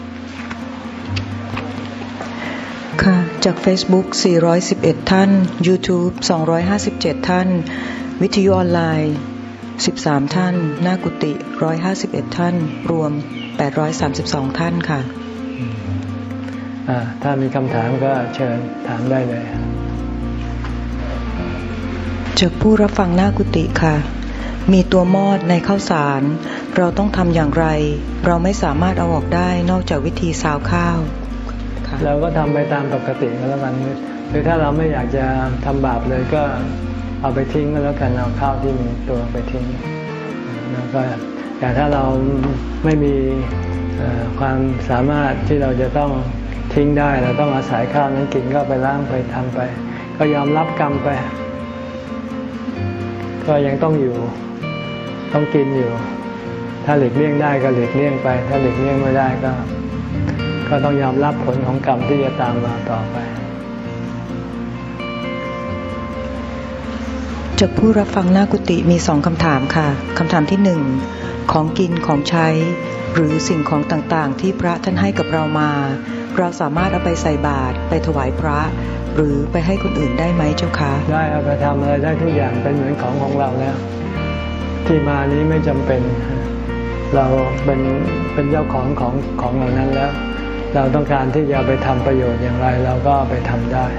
ค่ะจาก Facebook สี่ร้อยสิบเอ็ดท่าน YouTube สองร้อยห้าสิบเจ็ดท่านวิทยุออนไลน์สิบสามท่านหน้ากุฏิหนึ่งร้อยห้าสิบเอ็ดท่านรวมแปดร้อยสามสิบสองท่านค่ะอ่าถ้ามีคำถามก็เชิญถามได้เลยจากผู้รับฟังหน้ากุฏิค่ะมีตัวมอดในข้าวสารเราต้องทำอย่างไรเราไม่สามารถเอาออกได้นอกจากวิธีซาวข้าวเราก็ทำไปตามปกติก็แล้วกันหรือถ้าเราไม่อยากจะทำบาปเลยก็เอาไปทิ้งก็แล้วกันเอาข้าวที่มีตัวไปทิ้งแล้วก็แต่ถ้าเราไม่มีความสามารถที่เราจะต้องทิ้งได้เราต้องอาศัยข้าวนั้นกินก็ไปล้างไปทำไปก็ยอมรับกรรมไปก็ยังต้องอยู่ต้องกินอยู่ถ้าหลีกเลี่ยงได้ก็หลีกเลี่ยงไปถ้าหลีกเลี่ยงไม่ได้ก็ก็ต้องยอมรับผลของกรรมที่จะตามมาต่อไปจากผู้รับฟังหน้ากุฏิมีสองคำถามค่ะคำถามที่หนึ่งของกินของใช้หรือสิ่งของต่างๆที่พระท่านให้กับเรามาเราสามารถเอาไปใส่บาตรไปถวายพระหรือไปให้คนอื่นได้ไหมเจ้าคะได้เอาไปทำอะไรได้ทุกอย่างเป็นเหมือนของของเราแล้วที่มานี้ไม่จำเป็นเราเป็นเป็นเจ้าของของของเหล่านั้นแล้วเราต้องการที่จะไปทำประโยชน์อย่างไรเราก็ไปทำได้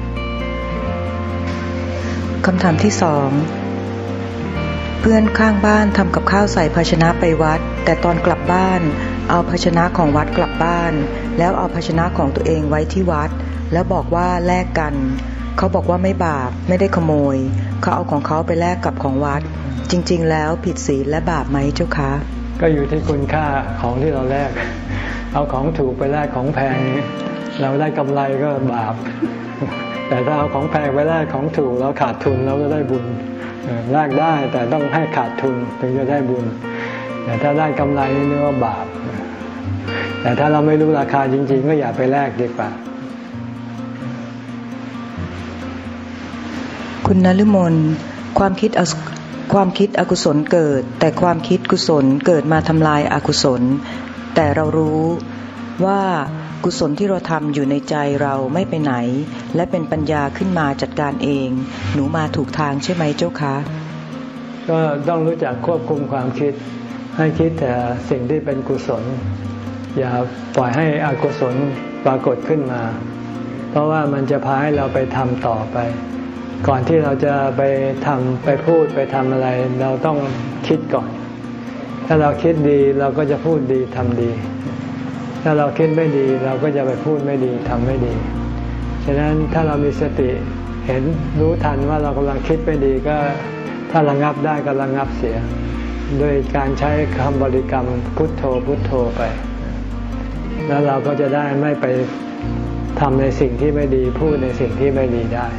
คำถามที่สองเพื่อนข้างบ้านทำกับข้าวใส่ภาชนะไปวัดแต่ตอนกลับบ้านเอาภาชนะของวัดกลับบ้านแล้วเอาภาชนะของตัวเองไว้ที่วัดแล้วบอกว่าแลกกันเขาบอกว่าไม่บาปไม่ได้ขโมยเขาเอาของเขาไปแลกกับของวัดจริงๆแล้วผิดศีลและบาปไหมเจ้าคะก็อยู่ที่คุณค่าของที่เราแลกเอาของถูกไปแลกของแพงเราได้กำไรก็บาปแต่ถ้าเอาของแพงไปแลกของถูกเราขาดทุนเราก็ได้บุญแลกได้แต่ต้องให้ขาดทุนถึงจะได้บุญแต่ถ้าได้กำไรนี่นึกว่าบาปแต่ถ้าเราไม่รู้ราคาจริงๆก็อย่าไปแลกดีกว่าคุณนฤมลความคิดความคิดอกุศลเกิดแต่ความคิดกุศลเกิดมาทำลายอกุศลแต่เรารู้ว่ากุศลที่เราทำอยู่ในใจเราไม่ไปไหนและเป็นปัญญาขึ้นมาจัดการเองหนูมาถูกทางใช่ไหมเจ้าคะก็ต้องรู้จักควบคุมความคิดให้คิดแต่สิ่งที่เป็นกุศลอย่าปล่อยให้อกุศลปรากฏขึ้นมาเพราะว่ามันจะพาให้เราไปทำต่อไปก่อนที่เราจะไปทำไปพูดไปทำอะไรเราต้องคิดก่อนถ้าเราคิดดีเราก็จะพูดดีทำดีถ้าเราคิดไม่ดีเราก็จะไปพูดไม่ดีทำไม่ดีฉะนั้นถ้าเรามีสติเห็นรู้ทันว่าเรากำลังคิดไม่ดีก็ถ้าระงับได้ก็ระงับเสียโดยการใช้คำบริกรรมพุทโธพุทโธไปแล้วเราก็จะได้ไม่ไปทำในสิ่งที่ไม่ดีพูดในสิ่งที่ไม่ดีได้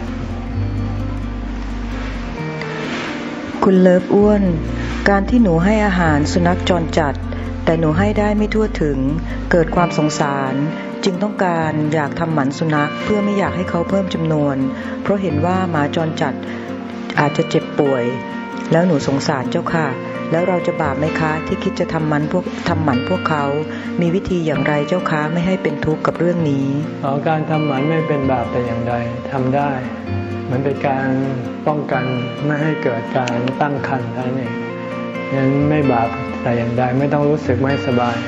คุณเลิฟอ้วนการที่หนูให้อาหารสุนัขจรจัดแต่หนูให้ได้ไม่ทั่วถึงเกิดความสงสารจึงต้องการอยากทำหมันสุนัขเพื่อไม่อยากให้เขาเพิ่มจำนวนเพราะเห็นว่าหมาจรจัดอาจจะเจ็บป่วยแล้วหนูสงสารเจ้าค่ะแล้วเราจะบาปไหมคะที่คิดจะทำหมันพวกทำหมันพวกเขามีวิธีอย่างไรเจ้าคะไม่ให้เป็นทุกข์กับเรื่องนี้อ๋อการทำหมันไม่เป็นบาปแต่อย่างใดทำได้มันเป็นการป้องกันไม่ให้เกิดการตั้งครรภ์นั่นเองงั้นไม่บาปแต่อย่างใดไม่ต้องรู้สึกไม่สบาย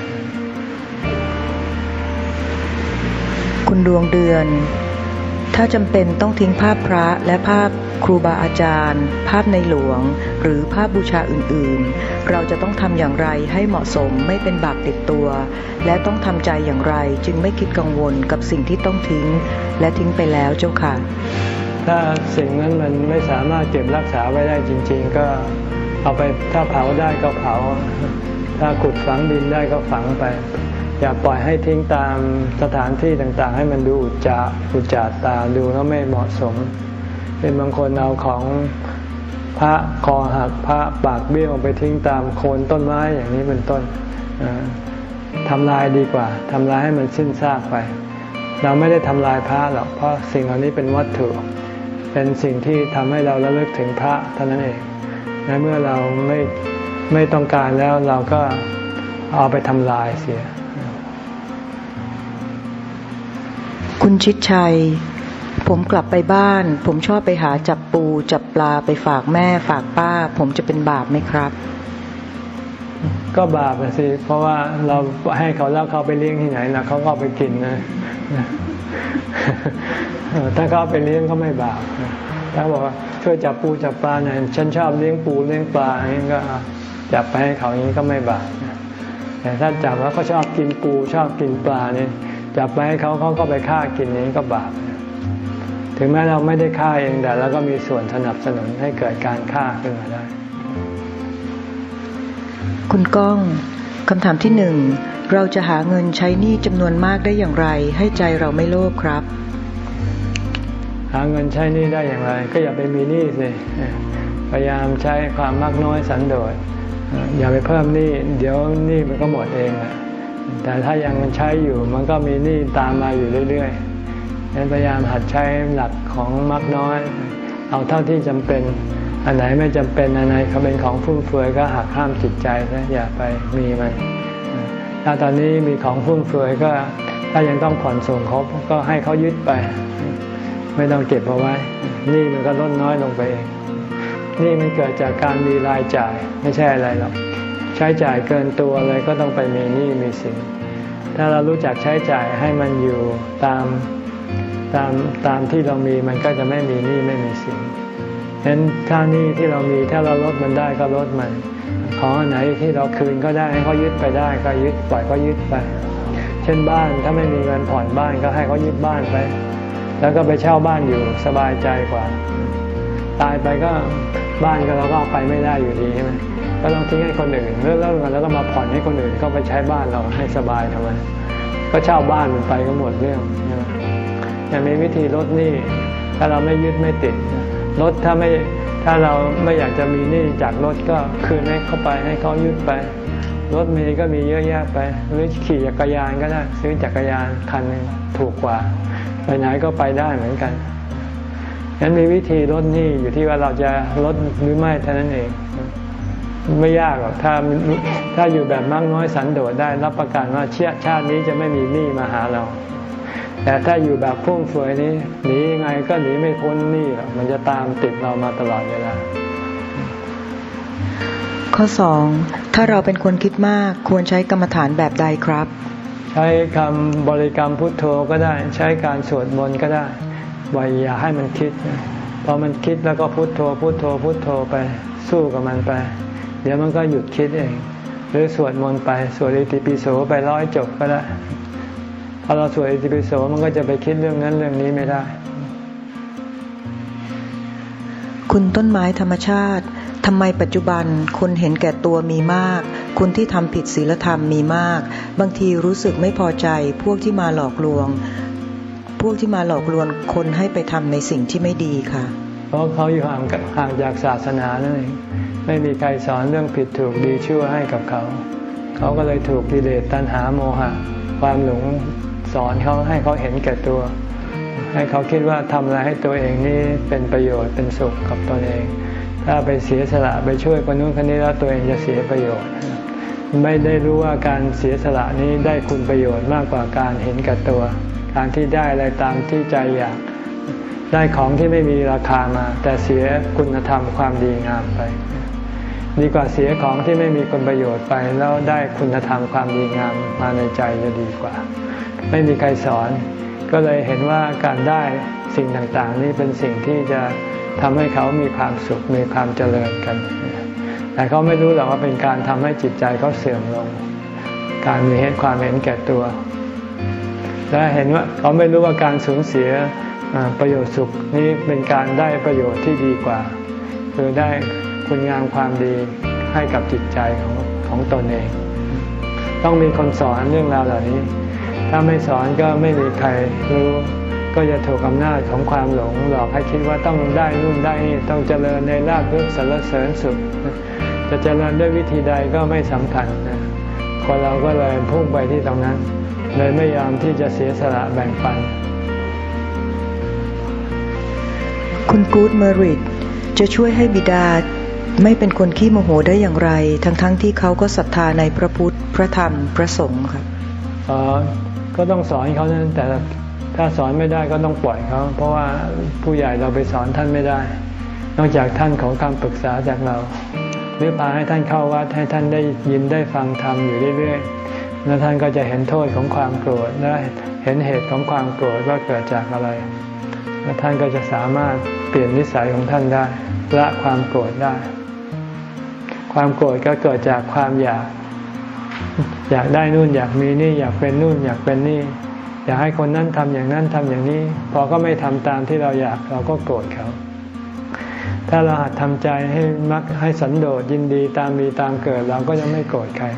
คุณดวงเดือนถ้าจำเป็นต้องทิ้งภาพพระและภาพครูบาอาจารย์ภาพในหลวงหรือภาพบูชาอื่นๆเราจะต้องทำอย่างไรให้เหมาะสมไม่เป็นบาปติดตัวและต้องทำใจอย่างไรจึงไม่คิดกังวลกับสิ่งที่ต้องทิ้งและทิ้งไปแล้วเจ้าค่ะถ้าสิ่งนั้นมันไม่สามารถเก็บรักษาไว้ได้จริงๆก็เอาไปถ้าเผาได้ก็เผาถ้าขุดฝังดินได้ก็ฝังไปอย่าปล่อยให้ทิ้งตามสถานที่ต่างๆให้มันดูอุจจาอุจจาตาดูแล้วไม่เหมาะสมเป็นบางคนเอาของพระคอหักพระปากเบี้ยวไปทิ้งตามโคนต้นไม้อย่างนี้เป็นต้นทำลายดีกว่าทำลายให้มันสิ้นซากไปเราไม่ได้ทำลายพระหรอกเพราะสิ่งเหล่านี้เป็นวัตถุเป็นสิ่งที่ทำให้เราระลึกถึงพระเท่านั้นเองและเมื่อเราไม่ไม่ต้องการแล้วเราก็เอาไปทำลายเสียคุณชิดชัยผมกลับไปบ้านผมชอบไปหาจับปูจับปลาไปฝากแม่ฝากป้าผมจะเป็นบาปไหมครับก็บาปสิเพราะว่าเราให้เขาแล้วเขาไปเลี้ยงที่ไหนนะเขาก็ไปกินนะถ้าเขาไปเลี้ยงเขาไม่บาปถ้าบอกว่าช่วยจับปูจับปลาหน่อยฉันชอบเลี้ยงปูเลี้ยงปลาอย่างนี้ก็จับไปให้เขาอย่างนี้ก็ไม่บาปแต่ถ้าจับแล้วเขาชอบกินปูชอบกินปลาเนี่ยจับไปให้เขาเขาก็ไปฆ่ากินนี้ก็บาปถึงแม้เราไม่ได้ฆ่าเองแต่เราก็มีส่วนสนับสนุนให้เกิดการฆ่าขึ้นมาได้คุณก้องคำถามที่หนึ่งเราจะหาเงินใช้หนี้จำนวนมากได้อย่างไรให้ใจเราไม่โลภครับหาเงินใช้หนี้ได้อย่างไรก็อย่าไปมีหนี้สิพยายามใช้ความมากน้อยสันโดษอย่าไปเพิ่มหนี้เดี๋ยวหนี้มันก็หมดเองแต่ถ้ายังมันใช้อยู่มันก็มีหนี้ตามมาอยู่เรื่อยๆงั้นพยายามหัดใช้หลักของมากน้อยเอาเท่าที่จำเป็นอันไหนไม่จำเป็นอันไหนเขาเป็นของฟุ่มเฟือยก็หักห้ามจิตใจนะอย่าไปมีมันถ้าตอนนี้มีของฟุ่มเฟือยก็ถ้ายังต้องผ่อนส่งเขาก็ให้เขายึดไปไม่ต้องเก็บเอาไว้หนี้มันก็ลดน้อยลงไปเองหนี้มันเกิดจากการมีรายจ่ายไม่ใช่อะไรหรอกใช้จ่ายเกินตัวเลยก็ต้องไปมีหนี้มีสินถ้าเรารู้จักใช้จ่ายให้มันอยู่ตามตามตามที่เรามีมันก็จะไม่มีหนี้ไม่มีสินฉะนั้นถ้าหนี้ที่เรามีถ้าเราลดมันได้ก็ลดมันของอันไหนที่เราคืนก็ได้ให้เขายึดไปได้ก็ยึดปล่อยก็ยึดไปเช่นบ้านถ้าไม่มีเงินผ่อนบ้านก็ให้เขายึดบ้านไปแล้วก็ไปเช่าบ้านอยู่สบายใจกว่าตายไปก็บ้านก็เราก็เอาไปไม่ได้อยู่ดีใช่ไหมก็ต้องทิ้งให้คนอื่นเลิกเลิกกันแล้วก็มาผ่อนให้คนอื่นก็ไปใช้บ้านเราให้สบายทำไมก็เช่าบ้านมันไปก็หมดเรื่องใช่ไหมยังมีวิธีลดหนี้ถ้าเราไม่ยึดไม่ติดลดถ้าไม่ถ้าเราไม่อยากจะมีหนี้จากรถก็คืนให้เขาไปให้เขายึดไปรถมีก็มีเยอะแยะไปหรือขี่จักรยานก็ได้ซื้อจักรยานคันนึงถูกกว่าไปไหนก็ไปได้เหมือนกันงั้นมีวิธีลดหนี้อยู่ที่ว่าเราจะลดหรือไม่เท่านั้นเองไม่ยากหรอกถ้าถ้าอยู่แบบมากน้อยสันโดษได้รับประกันว่าชาตินี้จะไม่มีหนี้มาหาเราแต่ถ้าอยู่แบบฟุ่มเฟือยนี้หนียังไงก็หนีไม่พ้นหนี้หรอกมันจะตามติดเรามาตลอดเวลาข้อสองถ้าเราเป็นคนคิดมากควรใช้กรรมฐานแบบใดครับใช้คำบริกรรมพุทโธก็ได้ใช้การสวดมนต์ก็ได้ไว้อย่าให้มันคิดพอมันคิดแล้วก็พุทโธพุทโธพุทโธไปสู้กับมันไปเดี๋ยวมันก็หยุดคิดเองหรือสวดมนต์ไปสวดอิติปิโสไปร้อยจบก็ได้พอเราสวดอิติปิโสมันก็จะไปคิดเรื่องนั้นเรื่องนี้ไม่ได้คุณต้นไม้ธรรมชาติทำไมปัจจุบันคนเห็นแก่ตัวมีมากคนที่ทำผิดศีลธรรมมีมากบางทีรู้สึกไม่พอใจพวกที่มาหลอกลวงพวกที่มาหลอกลวงคนให้ไปทำในสิ่งที่ไม่ดีค่ะเพราะเขาอยู่ห่างห่างจากศาสนานั่นเองไม่มีใครสอนเรื่องผิดถูกดีชั่วให้กับเขาเขาก็เลยถูกกิเลสตัณหาโมหะความหลงสอนเขาให้เขาเห็นแก่ตัวให้เขาคิดว่าทำอะไรให้ตัวเองนี่เป็นประโยชน์เป็นสุขกับตนเองถ้าไปเสียสละไปช่วยคนนู้นคนนี้แล้วตัวเองจะเสียประโยชน์ไม่ได้รู้ว่าการเสียสละนี้ได้คุณประโยชน์มากกว่าการเห็นแก่ตัวการที่ได้อะไรตามที่ใจอยากได้ของที่ไม่มีราคามาแต่เสียคุณธรรมความดีงามไปดีกว่าเสียของที่ไม่มีคุณประโยชน์ไปแล้วได้คุณธรรมความดีงามมาในใจจะดีกว่าไม่มีใครสอนก็เลยเห็นว่าการได้สิ่งต่างๆนี้เป็นสิ่งที่จะทำให้เขามีความสุขมีความเจริญกันแต่เขาไม่รู้หรอกว่าเป็นการทำให้จิตใจเขาเสื่อมลงการมีเหตุความเห็นแก่ตัวและเห็นว่าเขาไม่รู้ว่าการสูญเสียประโยชน์สุขนี้เป็นการได้ประโยชน์ที่ดีกว่าคือได้คุณงามความดีให้กับจิตใจของของตนเองต้องมีคนสอนเรื่องราวเหล่านี้ถ้าไม่สอนก็ไม่มีใครรู้ก็จะถูกอำนาจของความหลงหลอกให้คิดว่าต้องได้นู่นได้นี่ต้องเจริญในลาภยศสรรเสริญสุขจะเจริญด้วยวิธีใดก็ไม่สำคัญนะคนเราก็เลยพุ่งไปที่ตรงนั้นเลยไม่ยอมที่จะเสียสละแบ่งปันคุณกู๊ดเมริตจะช่วยให้บิดาไม่เป็นคนขี้โมโหได้อย่างไรทั้งๆ ท, ที่เขาก็ศรัทธาในพระพุทธพระธรรมพระสงฆ์ครับอ๋อก็ต้องสอนเขานั้นแต่ถ้าสอนไม่ได้ก็ต้องปล่อยเขาเพราะว่าผู้ใหญ่เราไปสอนท่านไม่ได้นอกจากท่านของคำปรึกษาจากเราหรือพาให้ท่านเข้าวัดให้ท่านได้ยินได้ฟังธรรมอยู่เรื่อยๆแล้วท่านก็จะเห็นโทษของความโกรธและเห็นเหตุของความโกรธว่าเกิดจากอะไรแล้วท่านก็จะสามารถเปลี่ยนนิสัยของท่านได้ละความโกรธได้ความโกรธก็เกิดจากความอยากอยากได้นู่นอยากมีนี่อยากเป็นนู่นอยากเป็นนี่อยากให้คนนั้นทำอย่างนั้นทำอย่างนี้พอก็ไม่ทำตามที่เราอยากเราก็โกรธเขาถ้าเราหัดทำใจให้มักให้สันโดษยินดีตามมีตามเกิดเราก็จะไม่โกรธใคร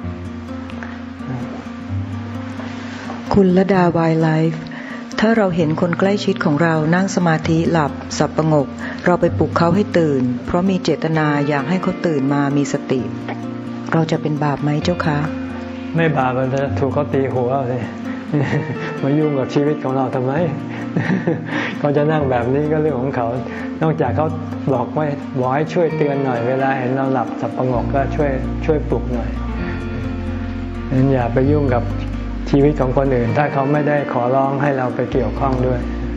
คุณละดาวายไลฟ์ถ้าเราเห็นคนใกล้ชิดของเรานั่งสมาธิหลับสับประงกเราไปปลุกเขาให้ตื่นเพราะมีเจตนาอยากให้เขาตื่นมามีสติเราจะเป็นบาปไหมเจ้าคะไม่บาปมันจะถูกเขาตีหัวเลยมายุ่งกับชีวิตของเราทำไมเขาจะนั่งแบบนี้ก็เรื่องของเขานอกจากเขาบอกว่าบอกให้ช่วยเตือนหน่อยเวลาเห็นเราหลับสับประงกก็ช่วยช่วยปลุกหน่อยงั้นอย่าไปยุ่งกับชีวิตของคนอื่นถ้าเขาไม่ได้ขอร้องให้เราไปเกี่ยวข้องด้วย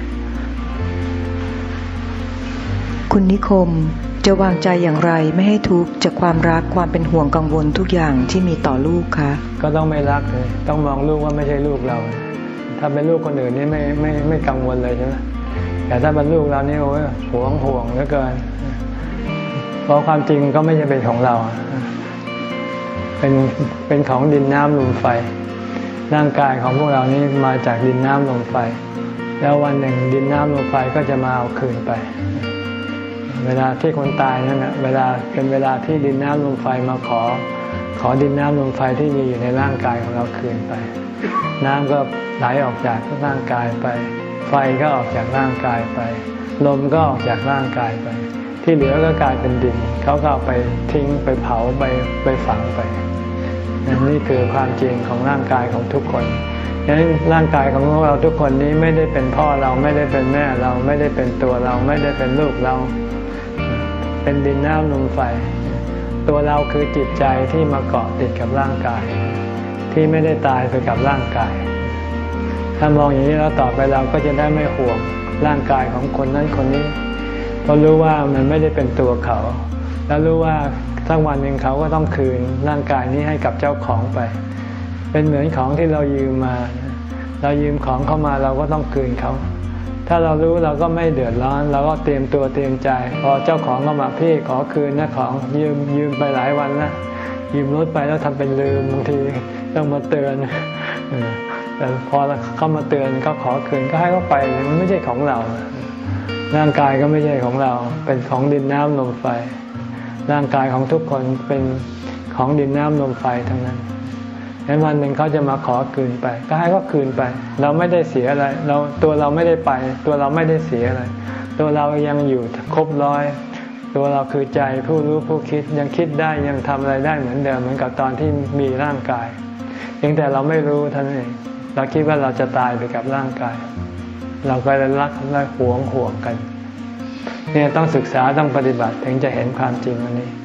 คุณนิคมจะวางใจอย่างไรไม่ให้ทุกข์จากความรักความเป็นห่วงกังวลทุกอย่างที่มีต่อลูกคะก็ต้องไม่รักเลยต้องมองลูกว่าไม่ใช่ลูกเราถ้าเป็นลูกคนอื่นนี่ไม่ไม่ไม่กังวลเลยใช่ไหมแต่ถ้าเป็นลูกเรานี่โอ้ยห่วงห่วงเหลือเกินเพราะความจริงก็ไม่ใช่เป็นของเราเป็นเป็นของดินน้ำลมไฟร่างกายของพวกเรานี้มาจากดินน้ำลมไฟแล้ววันหนึ่งดินน้ำลมไฟก็จะมาเอาคืนไปเวลาที่คนตายนั่นแหละเวลาเป็นเวลาที่ดินน้ำลมไฟมาขอขอดินน้ำลมไฟที่มีอยู่ในร่างกายของเราคืนไปน้ำก็ไหลออกจากร่างกายไปไฟก็ออกจากร่างกายไปลมก็ออกจากร่างกายไปที่เหลือก็กลายเป็นดินเขาก็เอาไปทิ้งไปเผาไปไปฝังไปนี่คือความจริงของร่างกายของทุกคนดังนั้นร่างกายของเราทุกคนนี้ไม่ได้เป็นพ่อเราไม่ได้เป็นแม่เราไม่ได้เป็นตัวเราไม่ได้เป็นลูกเราเป็นดินน้ำลมไฟตัวเราคือจิตใจที่มาเกาะติดกับร่างกายที่ไม่ได้ตายไปกับร่างกายถ้ามองอย่างนี้แล้วต่อไปเราก็จะได้ไม่ห่วงร่างกายของคนนั้นคนนี้เพราะรู้ว่ามันไม่ได้เป็นตัวเขาแล้วรู้ว่าสักวันหนึ่งเขาก็ต้องคืนร่างกายนี้ให้กับเจ้าของไปเป็นเหมือนของที่เรายืมมาเรายืมของเข้ามาเราก็ต้องคืนเขาถ้าเรารู้เราก็ไม่เดือดร้อนเราก็เตรียมตัวเตรียมใจพอเจ้าของมาบอกพี่ขอคืนนะของยืมยืมไปหลายวันแล้วยืมรถไปแล้วทำเป็นลืมบางทีต้องมาเตือนแต่พอเขามาเตือนก็ขอคืนก็ให้เขาไปมันไม่ใช่ของเราร่างกายก็ไม่ใช่ของเราเป็นของดินน้ำลมไฟร่างกายของทุกคนเป็นของดินน้ำลมไฟทั้งนั้นแล้ววันหนึ่งเขาจะมาขอคืนไปก็ให้เขาคืนไปเราไม่ได้เสียอะไรเราตัวเราไม่ได้ไปตัวเราไม่ได้เสียอะไรตัวเรายังอยู่ครบร้อยตัวเราคือใจผู้รู้ผู้คิดยังคิดได้ยังทำอะไรได้เหมือนเดิมเหมือนกับตอนที่มีร่างกายเพียงแต่เราไม่รู้เท่านั้นเองเราคิดว่าเราจะตายไปกับร่างกายเราก็เลยรักและหวงห่วงกันเนี่ยต้องศึกษาต้องปฏิบัติถึงจะเห็นความจริงอันนี้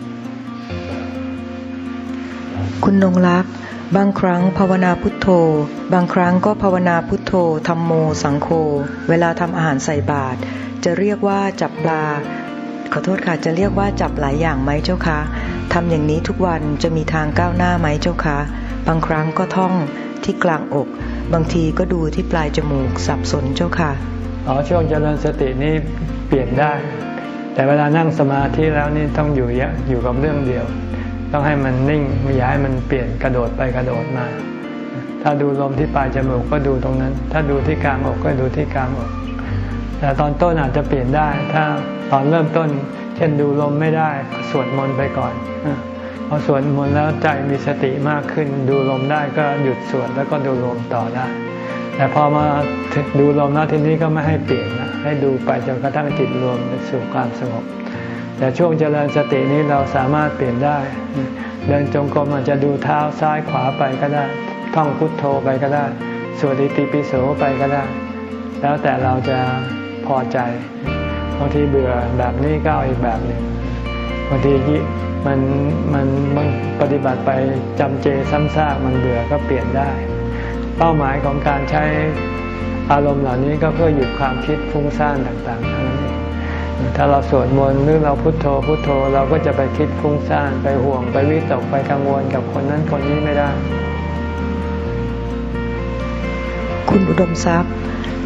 คุณนงลักษณ์บางครั้งภาวนาพุทโธบางครั้งก็ภาวนาพุทโธธัมโมสังโฆเวลาทำอาหารใส่บาตรจะเรียกว่าจับปลาขอโทษค่ะจะเรียกว่าจับหลายอย่างไหมเจ้าคะทำอย่างนี้ทุกวันจะมีทางก้าวหน้าไหมเจ้าคะบางครั้งก็ท่องที่กลางอกบางทีก็ดูที่ปลายจมูกสับสนเจ้าค่ะอ๋อช่วงเจริญสตินี่เปลี่ยนได้แต่เวลานั่งสมาธิแล้วนี่ต้องอยู่เยอะอยู่กับเรื่องเดียวต้องให้มันนิ่งไม่อยากให้มันเปลี่ยนกระโดดไปกระโดดมาถ้าดูลมที่ปลายจมูกก็ดูตรงนั้นถ้าดูที่กลางอกก็ดูที่กลางอกแต่ตอนต้นอาจจะเปลี่ยนได้ถ้าตอนเริ่มต้นเช่นดูลมไม่ได้สวดมนต์ไปก่อนพอสวดมนต์แล้วใจมีสติมากขึ้นดูลมได้ก็หยุดสวดแล้วก็ดูลมต่อได้แต่พอมาดูลมแล้วทีนี้ก็ไม่ให้เปลี่ยนนะให้ดูไปจนกระทั่งจิตรวมไปสู่ความสงบแต่ช่วงเจริญสตินี้เราสามารถเปลี่ยนได้เดินจงกรมอาจจะดูเท้าซ้ายขวาไปก็ได้ท่องพุทโธไปก็ได้สวดอิติปิโสไปก็ได้แล้วแต่เราจะพอใจบางทีเบื่อแบบนี้ก็เอาอีกแบบหนึ่งบางทีมันมันมันปฏิบัติไปจำเจซ้ำซากมันเบื่อก็เปลี่ยนได้เป้าหมายของการใช้อารมณ์เหล่านี้ก็เพื่อหยุดความคิดฟุ้งซ่านต่างๆเท่านั้นเองถ้าเราสวดมนต์หรือเราพุทโธพุทโธเราก็จะไปคิดฟุ้งซ่านไปห่วงไปวิตกไปกังวลกับคนนั้นคนนี้ไม่ได้คุณอุดมทรัพย์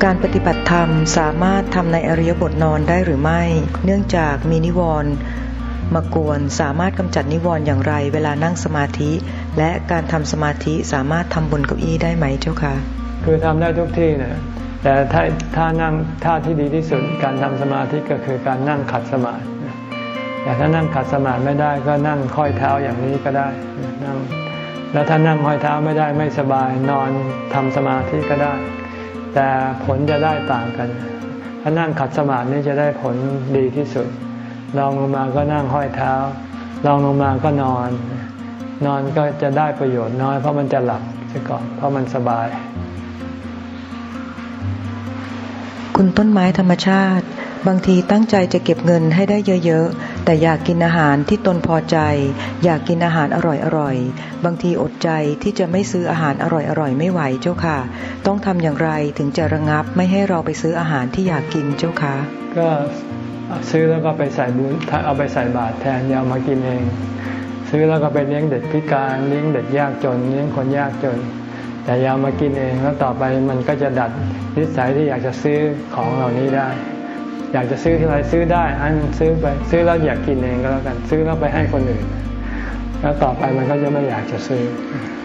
การปฏิบัติธรรมสามารถทำในอริยบทนอนได้หรือไม่เนื่องจากมีนิวรณ์มากวนสามารถกำจัดนิวรณ์อย่างไรเวลานั่งสมาธิและการทำสมาธิสามารถทำบนเก้าอี้ได้ไหมเจ้าคะคือทำได้ทุกที่นะแต่ถ้าถ้านั่งท่าที่ดีที่สุดการทำสมาธิก็คือการนั่งขัดสมาธิแต่ถ้านั่งขัดสมาธิไม่ได้ก็นั่งค่อยเท้าอย่างนี้ก็ได้นั่งแล้วถ้านั่งห้อยเท้าไม่ได้ไม่สบายนอนทำสมาธิก็ได้แต่ผลจะได้ต่างกันถ้านั่งขัดสมาธินี้จะได้ผลดีที่สุดลองลงมาก็นั่งห้อยเท้าลองลงมาก็นอนนอนก็จะได้ประโยชน์น้อยเพราะมันจะหลับซะก่อนเพราะมันสบายคุณต้นไม้ธรรมชาติบางทีตั้งใจจะเก็บเงินให้ได้เยอะๆแต่อยากกินอาหารที่ตนพอใจอยากกินอาหารอร่อยๆบางทีอดใจที่จะไม่ซื้ออาหารอร่อยๆไม่ไหวเจ้าค่ะต้องทำอย่างไรถึงจะระงับไม่ให้เราไปซื้ออาหารที่อยากกินเจ้าค่ะก็ซื้อแล้วก็ไปใส่บุญเอาไปใส่บาตรแทนอย่ามากินเองซื้อแล้วก็ไปเลี้ยงเด็กพิการเลี้ยงเด็กยากจนเลี้ยงคนยากจนแต่อย่ามากินเองแล้วต่อไปมันก็จะดัดนิสัยที่อยากจะซื้อของเหล่านี้ได้อยากจะซื้อที่ไรซื้อได้ให้มันซื้อไปซื้อแล้วอยากกินเองก็แล้วกันซื้อแล้วไปให้คนอื่นแล้วต่อไปมันก็จะไม่อยากจะซื้อ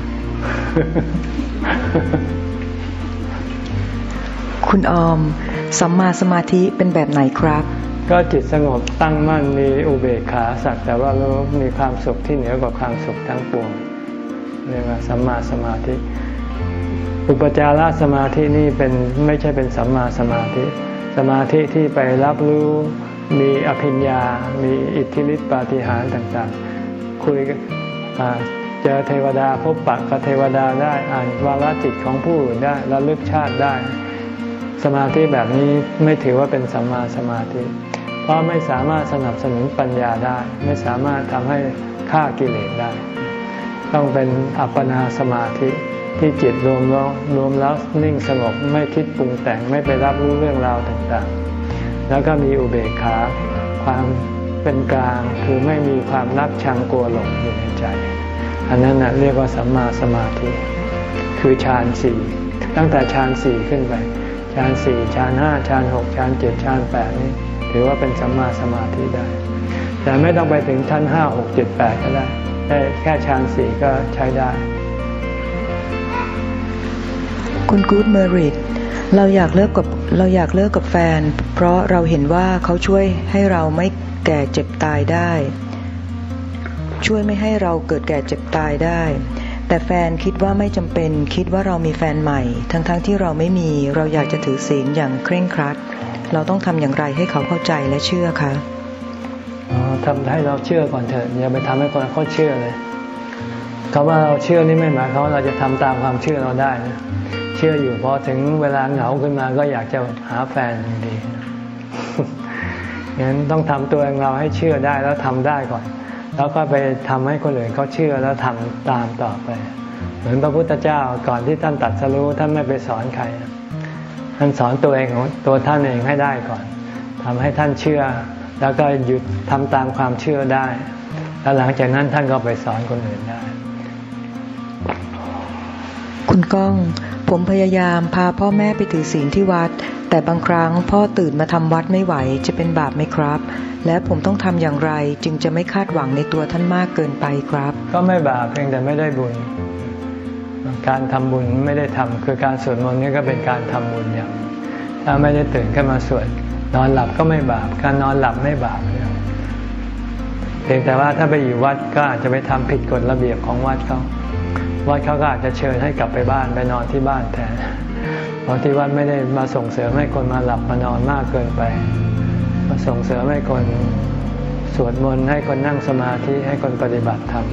คุณออมสัมมาสมาธิเป็นแบบไหนครับก็จิตสงบตั้งมั่นมีอุเบกขาสักแต่ว่ารู้มีความสุขที่เหนือกว่าความสุขทั้งปวงเรียกว่าสัมมาสมาธิอุปจารสมาธินี่เป็นไม่ใช่เป็นสัมมาสมาธิสมาธิที่ไปรับรู้มีอภิญญามีอิทธิฤทธิปาฏิหาริย์ต่างๆคุยเจอเทวดาพบปะกับเทวดาได้อ่านวาระจิตของผู้อื่นได้ระลึกชาติได้สมาธิแบบนี้ไม่ถือว่าเป็นสัมมาสมาธิเพราะไม่สามารถสนับสนุนปัญญาได้ไม่สามารถทำให้ฆ่ากิเลสได้ต้องเป็นอัปปนาสมาธิที่จิตรวมแล้วรวมแล้วนิ่งสงบไม่คิดปรุงแต่งไม่ไปรับรู้เรื่องราวต่างๆแล้วก็มีอุเบกขาความเป็นกลางคือไม่มีความรักชังกลัวหลงอยู่ในใจอันนั้นนะเรียกว่าสัมมาสมาธิคือฌานสี่ตั้งแต่ฌานสี่ขึ้นไปฌานสี่ฌานห้าฌานหกฌานเจ็ดฌานแปดนี้ถือว่าเป็นสัมมาสมาธิได้แต่ไม่ต้องไปถึงชั้นห้าหกเจ็ดแปดก็ได้ได้แค่ฌานสี่ก็ใช้ได้คุณกู๊ดเมริตเราอยากเลิกกับเราอยากเลิกกับแฟนเพราะเราเห็นว่าเขาช่วยให้เราไม่แก่เจ็บตายได้ช่วยไม่ให้เราเกิดแก่เจ็บตายได้แต่แฟนคิดว่าไม่จำเป็นคิดว่าเรามีแฟนใหม่ทั้งๆ ท, ที่เราไม่มีเราอยากจะถือศีลอย่างเคร่งครัดเราต้องทำอย่างไรให้เขาเข้าใจและเชื่อคะอ๋อทำให้เราเชื่อก่อนเถอะอย่าไปทำให้คนเขาเชื่อเลยคำว่าเราเชื่อนี่ไม่หมายความว่าเราจะทำตามความเชื่อเราได้นะเชื่ออยู่พอถึงเวลาเหงาขึ้นมาก็อยากจะหาแฟนดีงั้นต้องทำตัวเองเราให้เชื่อได้แล้วทำได้ก่อนแล้วก็ไปทำให้คนอื่นเขาเชื่อแล้วทำตามต่อไปเหมือนพระพุทธเจ้าก่อนที่ท่านตรัสรู้ท่านไม่ไปสอนใครท่านสอนตัวเองของตัวท่านเองให้ได้ก่อนทำให้ท่านเชื่อแล้วก็หยุดทำตามความเชื่อได้แล้วหลังจากนั้นท่านก็ไปสอนคนอื่นได้คุณก้องผมพยายามพาพ่อแม่ไปถือศีลที่วัดแต่บางครั้งพ่อตื่นมาทำวัดไม่ไหวจะเป็นบาปไหมครับและผมต้องทำอย่างไรจึงจะไม่คาดหวังในตัวท่านมากเกินไปครับก็ไม่บาปเพียงแต่ไม่ได้บุญการทำบุญไม่ได้ทำคือการสวดมนต์นี่ก็เป็นการทำบุญอย่างถ้าไม่ได้ตื่นขึ้นมาสวดนอนหลับก็ไม่บาปการนอนหลับไม่บาปเพียงแต่ว่าถ้าไปอยู่วัดก็อาจจะไปทำผิดกฎระเบียบของวัดเขาวัดเขาก็อาจจะเชิญให้กลับไปบ้านไปนอนที่บ้านแทนเพราะที่วัดไม่ได้มาส่งเสริมให้คนมาหลับมานอนมากเกินไปมาส่งเสริมให้คนสวดมนต์ให้คนนั่งสมาธิให้คนปฏิบัติธรรม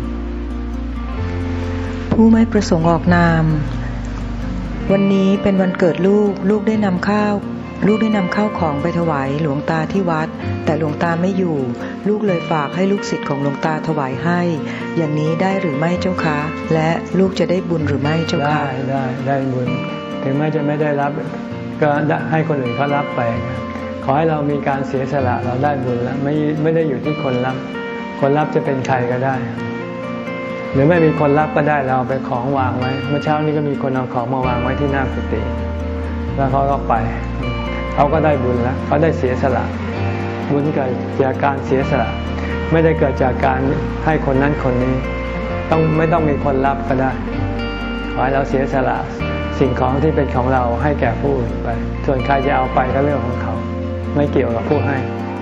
ผู้ไม่ประสงค์ออกนามวันนี้เป็นวันเกิดลูกลูกได้นำข้าวลูกได้นำข้าวของไปถวายหลวงตาที่วัดแต่หลวงตาไม่อยู่ลูกเลยฝากให้ลูกศิษย์ของหลวงตาถวายให้อย่างนี้ได้หรือไม่เจ้าคะและลูกจะได้บุญหรือไม่เจ้าคะได้ได้ได้บุญถึงแม้จะไม่ได้รับก็ให้คนอื่นเขารับไปขอให้เรามีการเสียสละเราได้บุญแล้วไม่ไม่ได้อยู่ที่คนรับคนรับจะเป็นใครก็ได้หรือไม่มีคนรับก็ได้เราไปของวางไว้เมื่อเช้านี้ก็มีคนเอาของมาวางไว้ที่หน้ากุฏิแล้วเขาก็ไปเขาก็ได้บุญแล้วเขาได้เสียสละบุญเกิดจากการเสียสละไม่ได้เกิดจากการให้คนนั้นคนนี้ต้องไม่ต้องมีคนรับก็ได้ขอให้เราเสียสละสิ่งของที่เป็นของเราให้แก่ผู้อื่นไปส่วนใครจะเอาไปก็เรื่องของเขาไม่เกี่ยวกับผู้ให้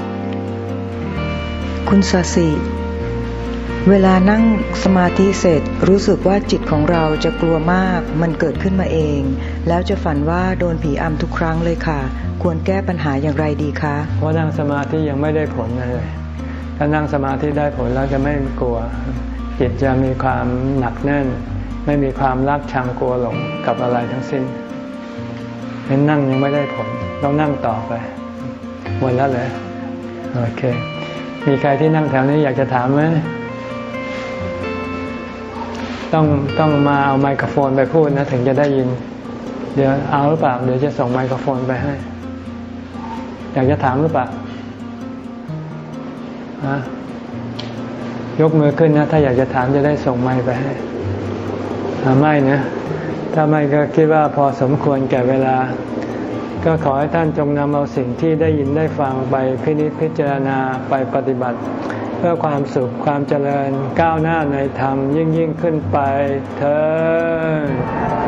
คุณสสิเวลานั่งสมาธิเสร็จรู้สึกว่าจิตของเราจะกลัวมากมันเกิดขึ้นมาเองแล้วจะฝันว่าโดนผีอำทุกครั้งเลยค่ะควรแก้ปัญหาอย่างไรดีคะเพราะนั่งสมาธิยังไม่ได้ผลเลยถ้านั่งสมาธิได้ผลแล้วจะไม่กลัวจิตจะมีความหนักแน่นไม่มีความรักชังกลัวหลงกับอะไรทั้งสิ้นเห็นนั่งยังไม่ได้ผลต้องนั่งต่อไปหมดแล้วเลยโอเคมีใครที่นั่งแถวนี้อยากจะถามไหมต้องต้องมาเอาไมโครโฟนไปพูดนะถึงจะได้ยินเดี๋ยวเอาหรือเปล่าเดี๋ยวจะส่งไมโครโฟนไปให้อยากจะถามหรือเปล่าฮะยกมือขึ้นนะถ้าอยากจะถามจะได้ส่งไมค์ไปให้ไม่นะถ้าไม่ก็คิดว่าพอสมควรแก่เวลาก็ขอให้ท่านจงนำเอาสิ่งที่ได้ยินได้ฟังไปพินิจพิจารณาไปปฏิบัติเพื่อความสุขความเจริญก้าวหน้าในธรรมยิ่งยิ่งขึ้นไปเถิด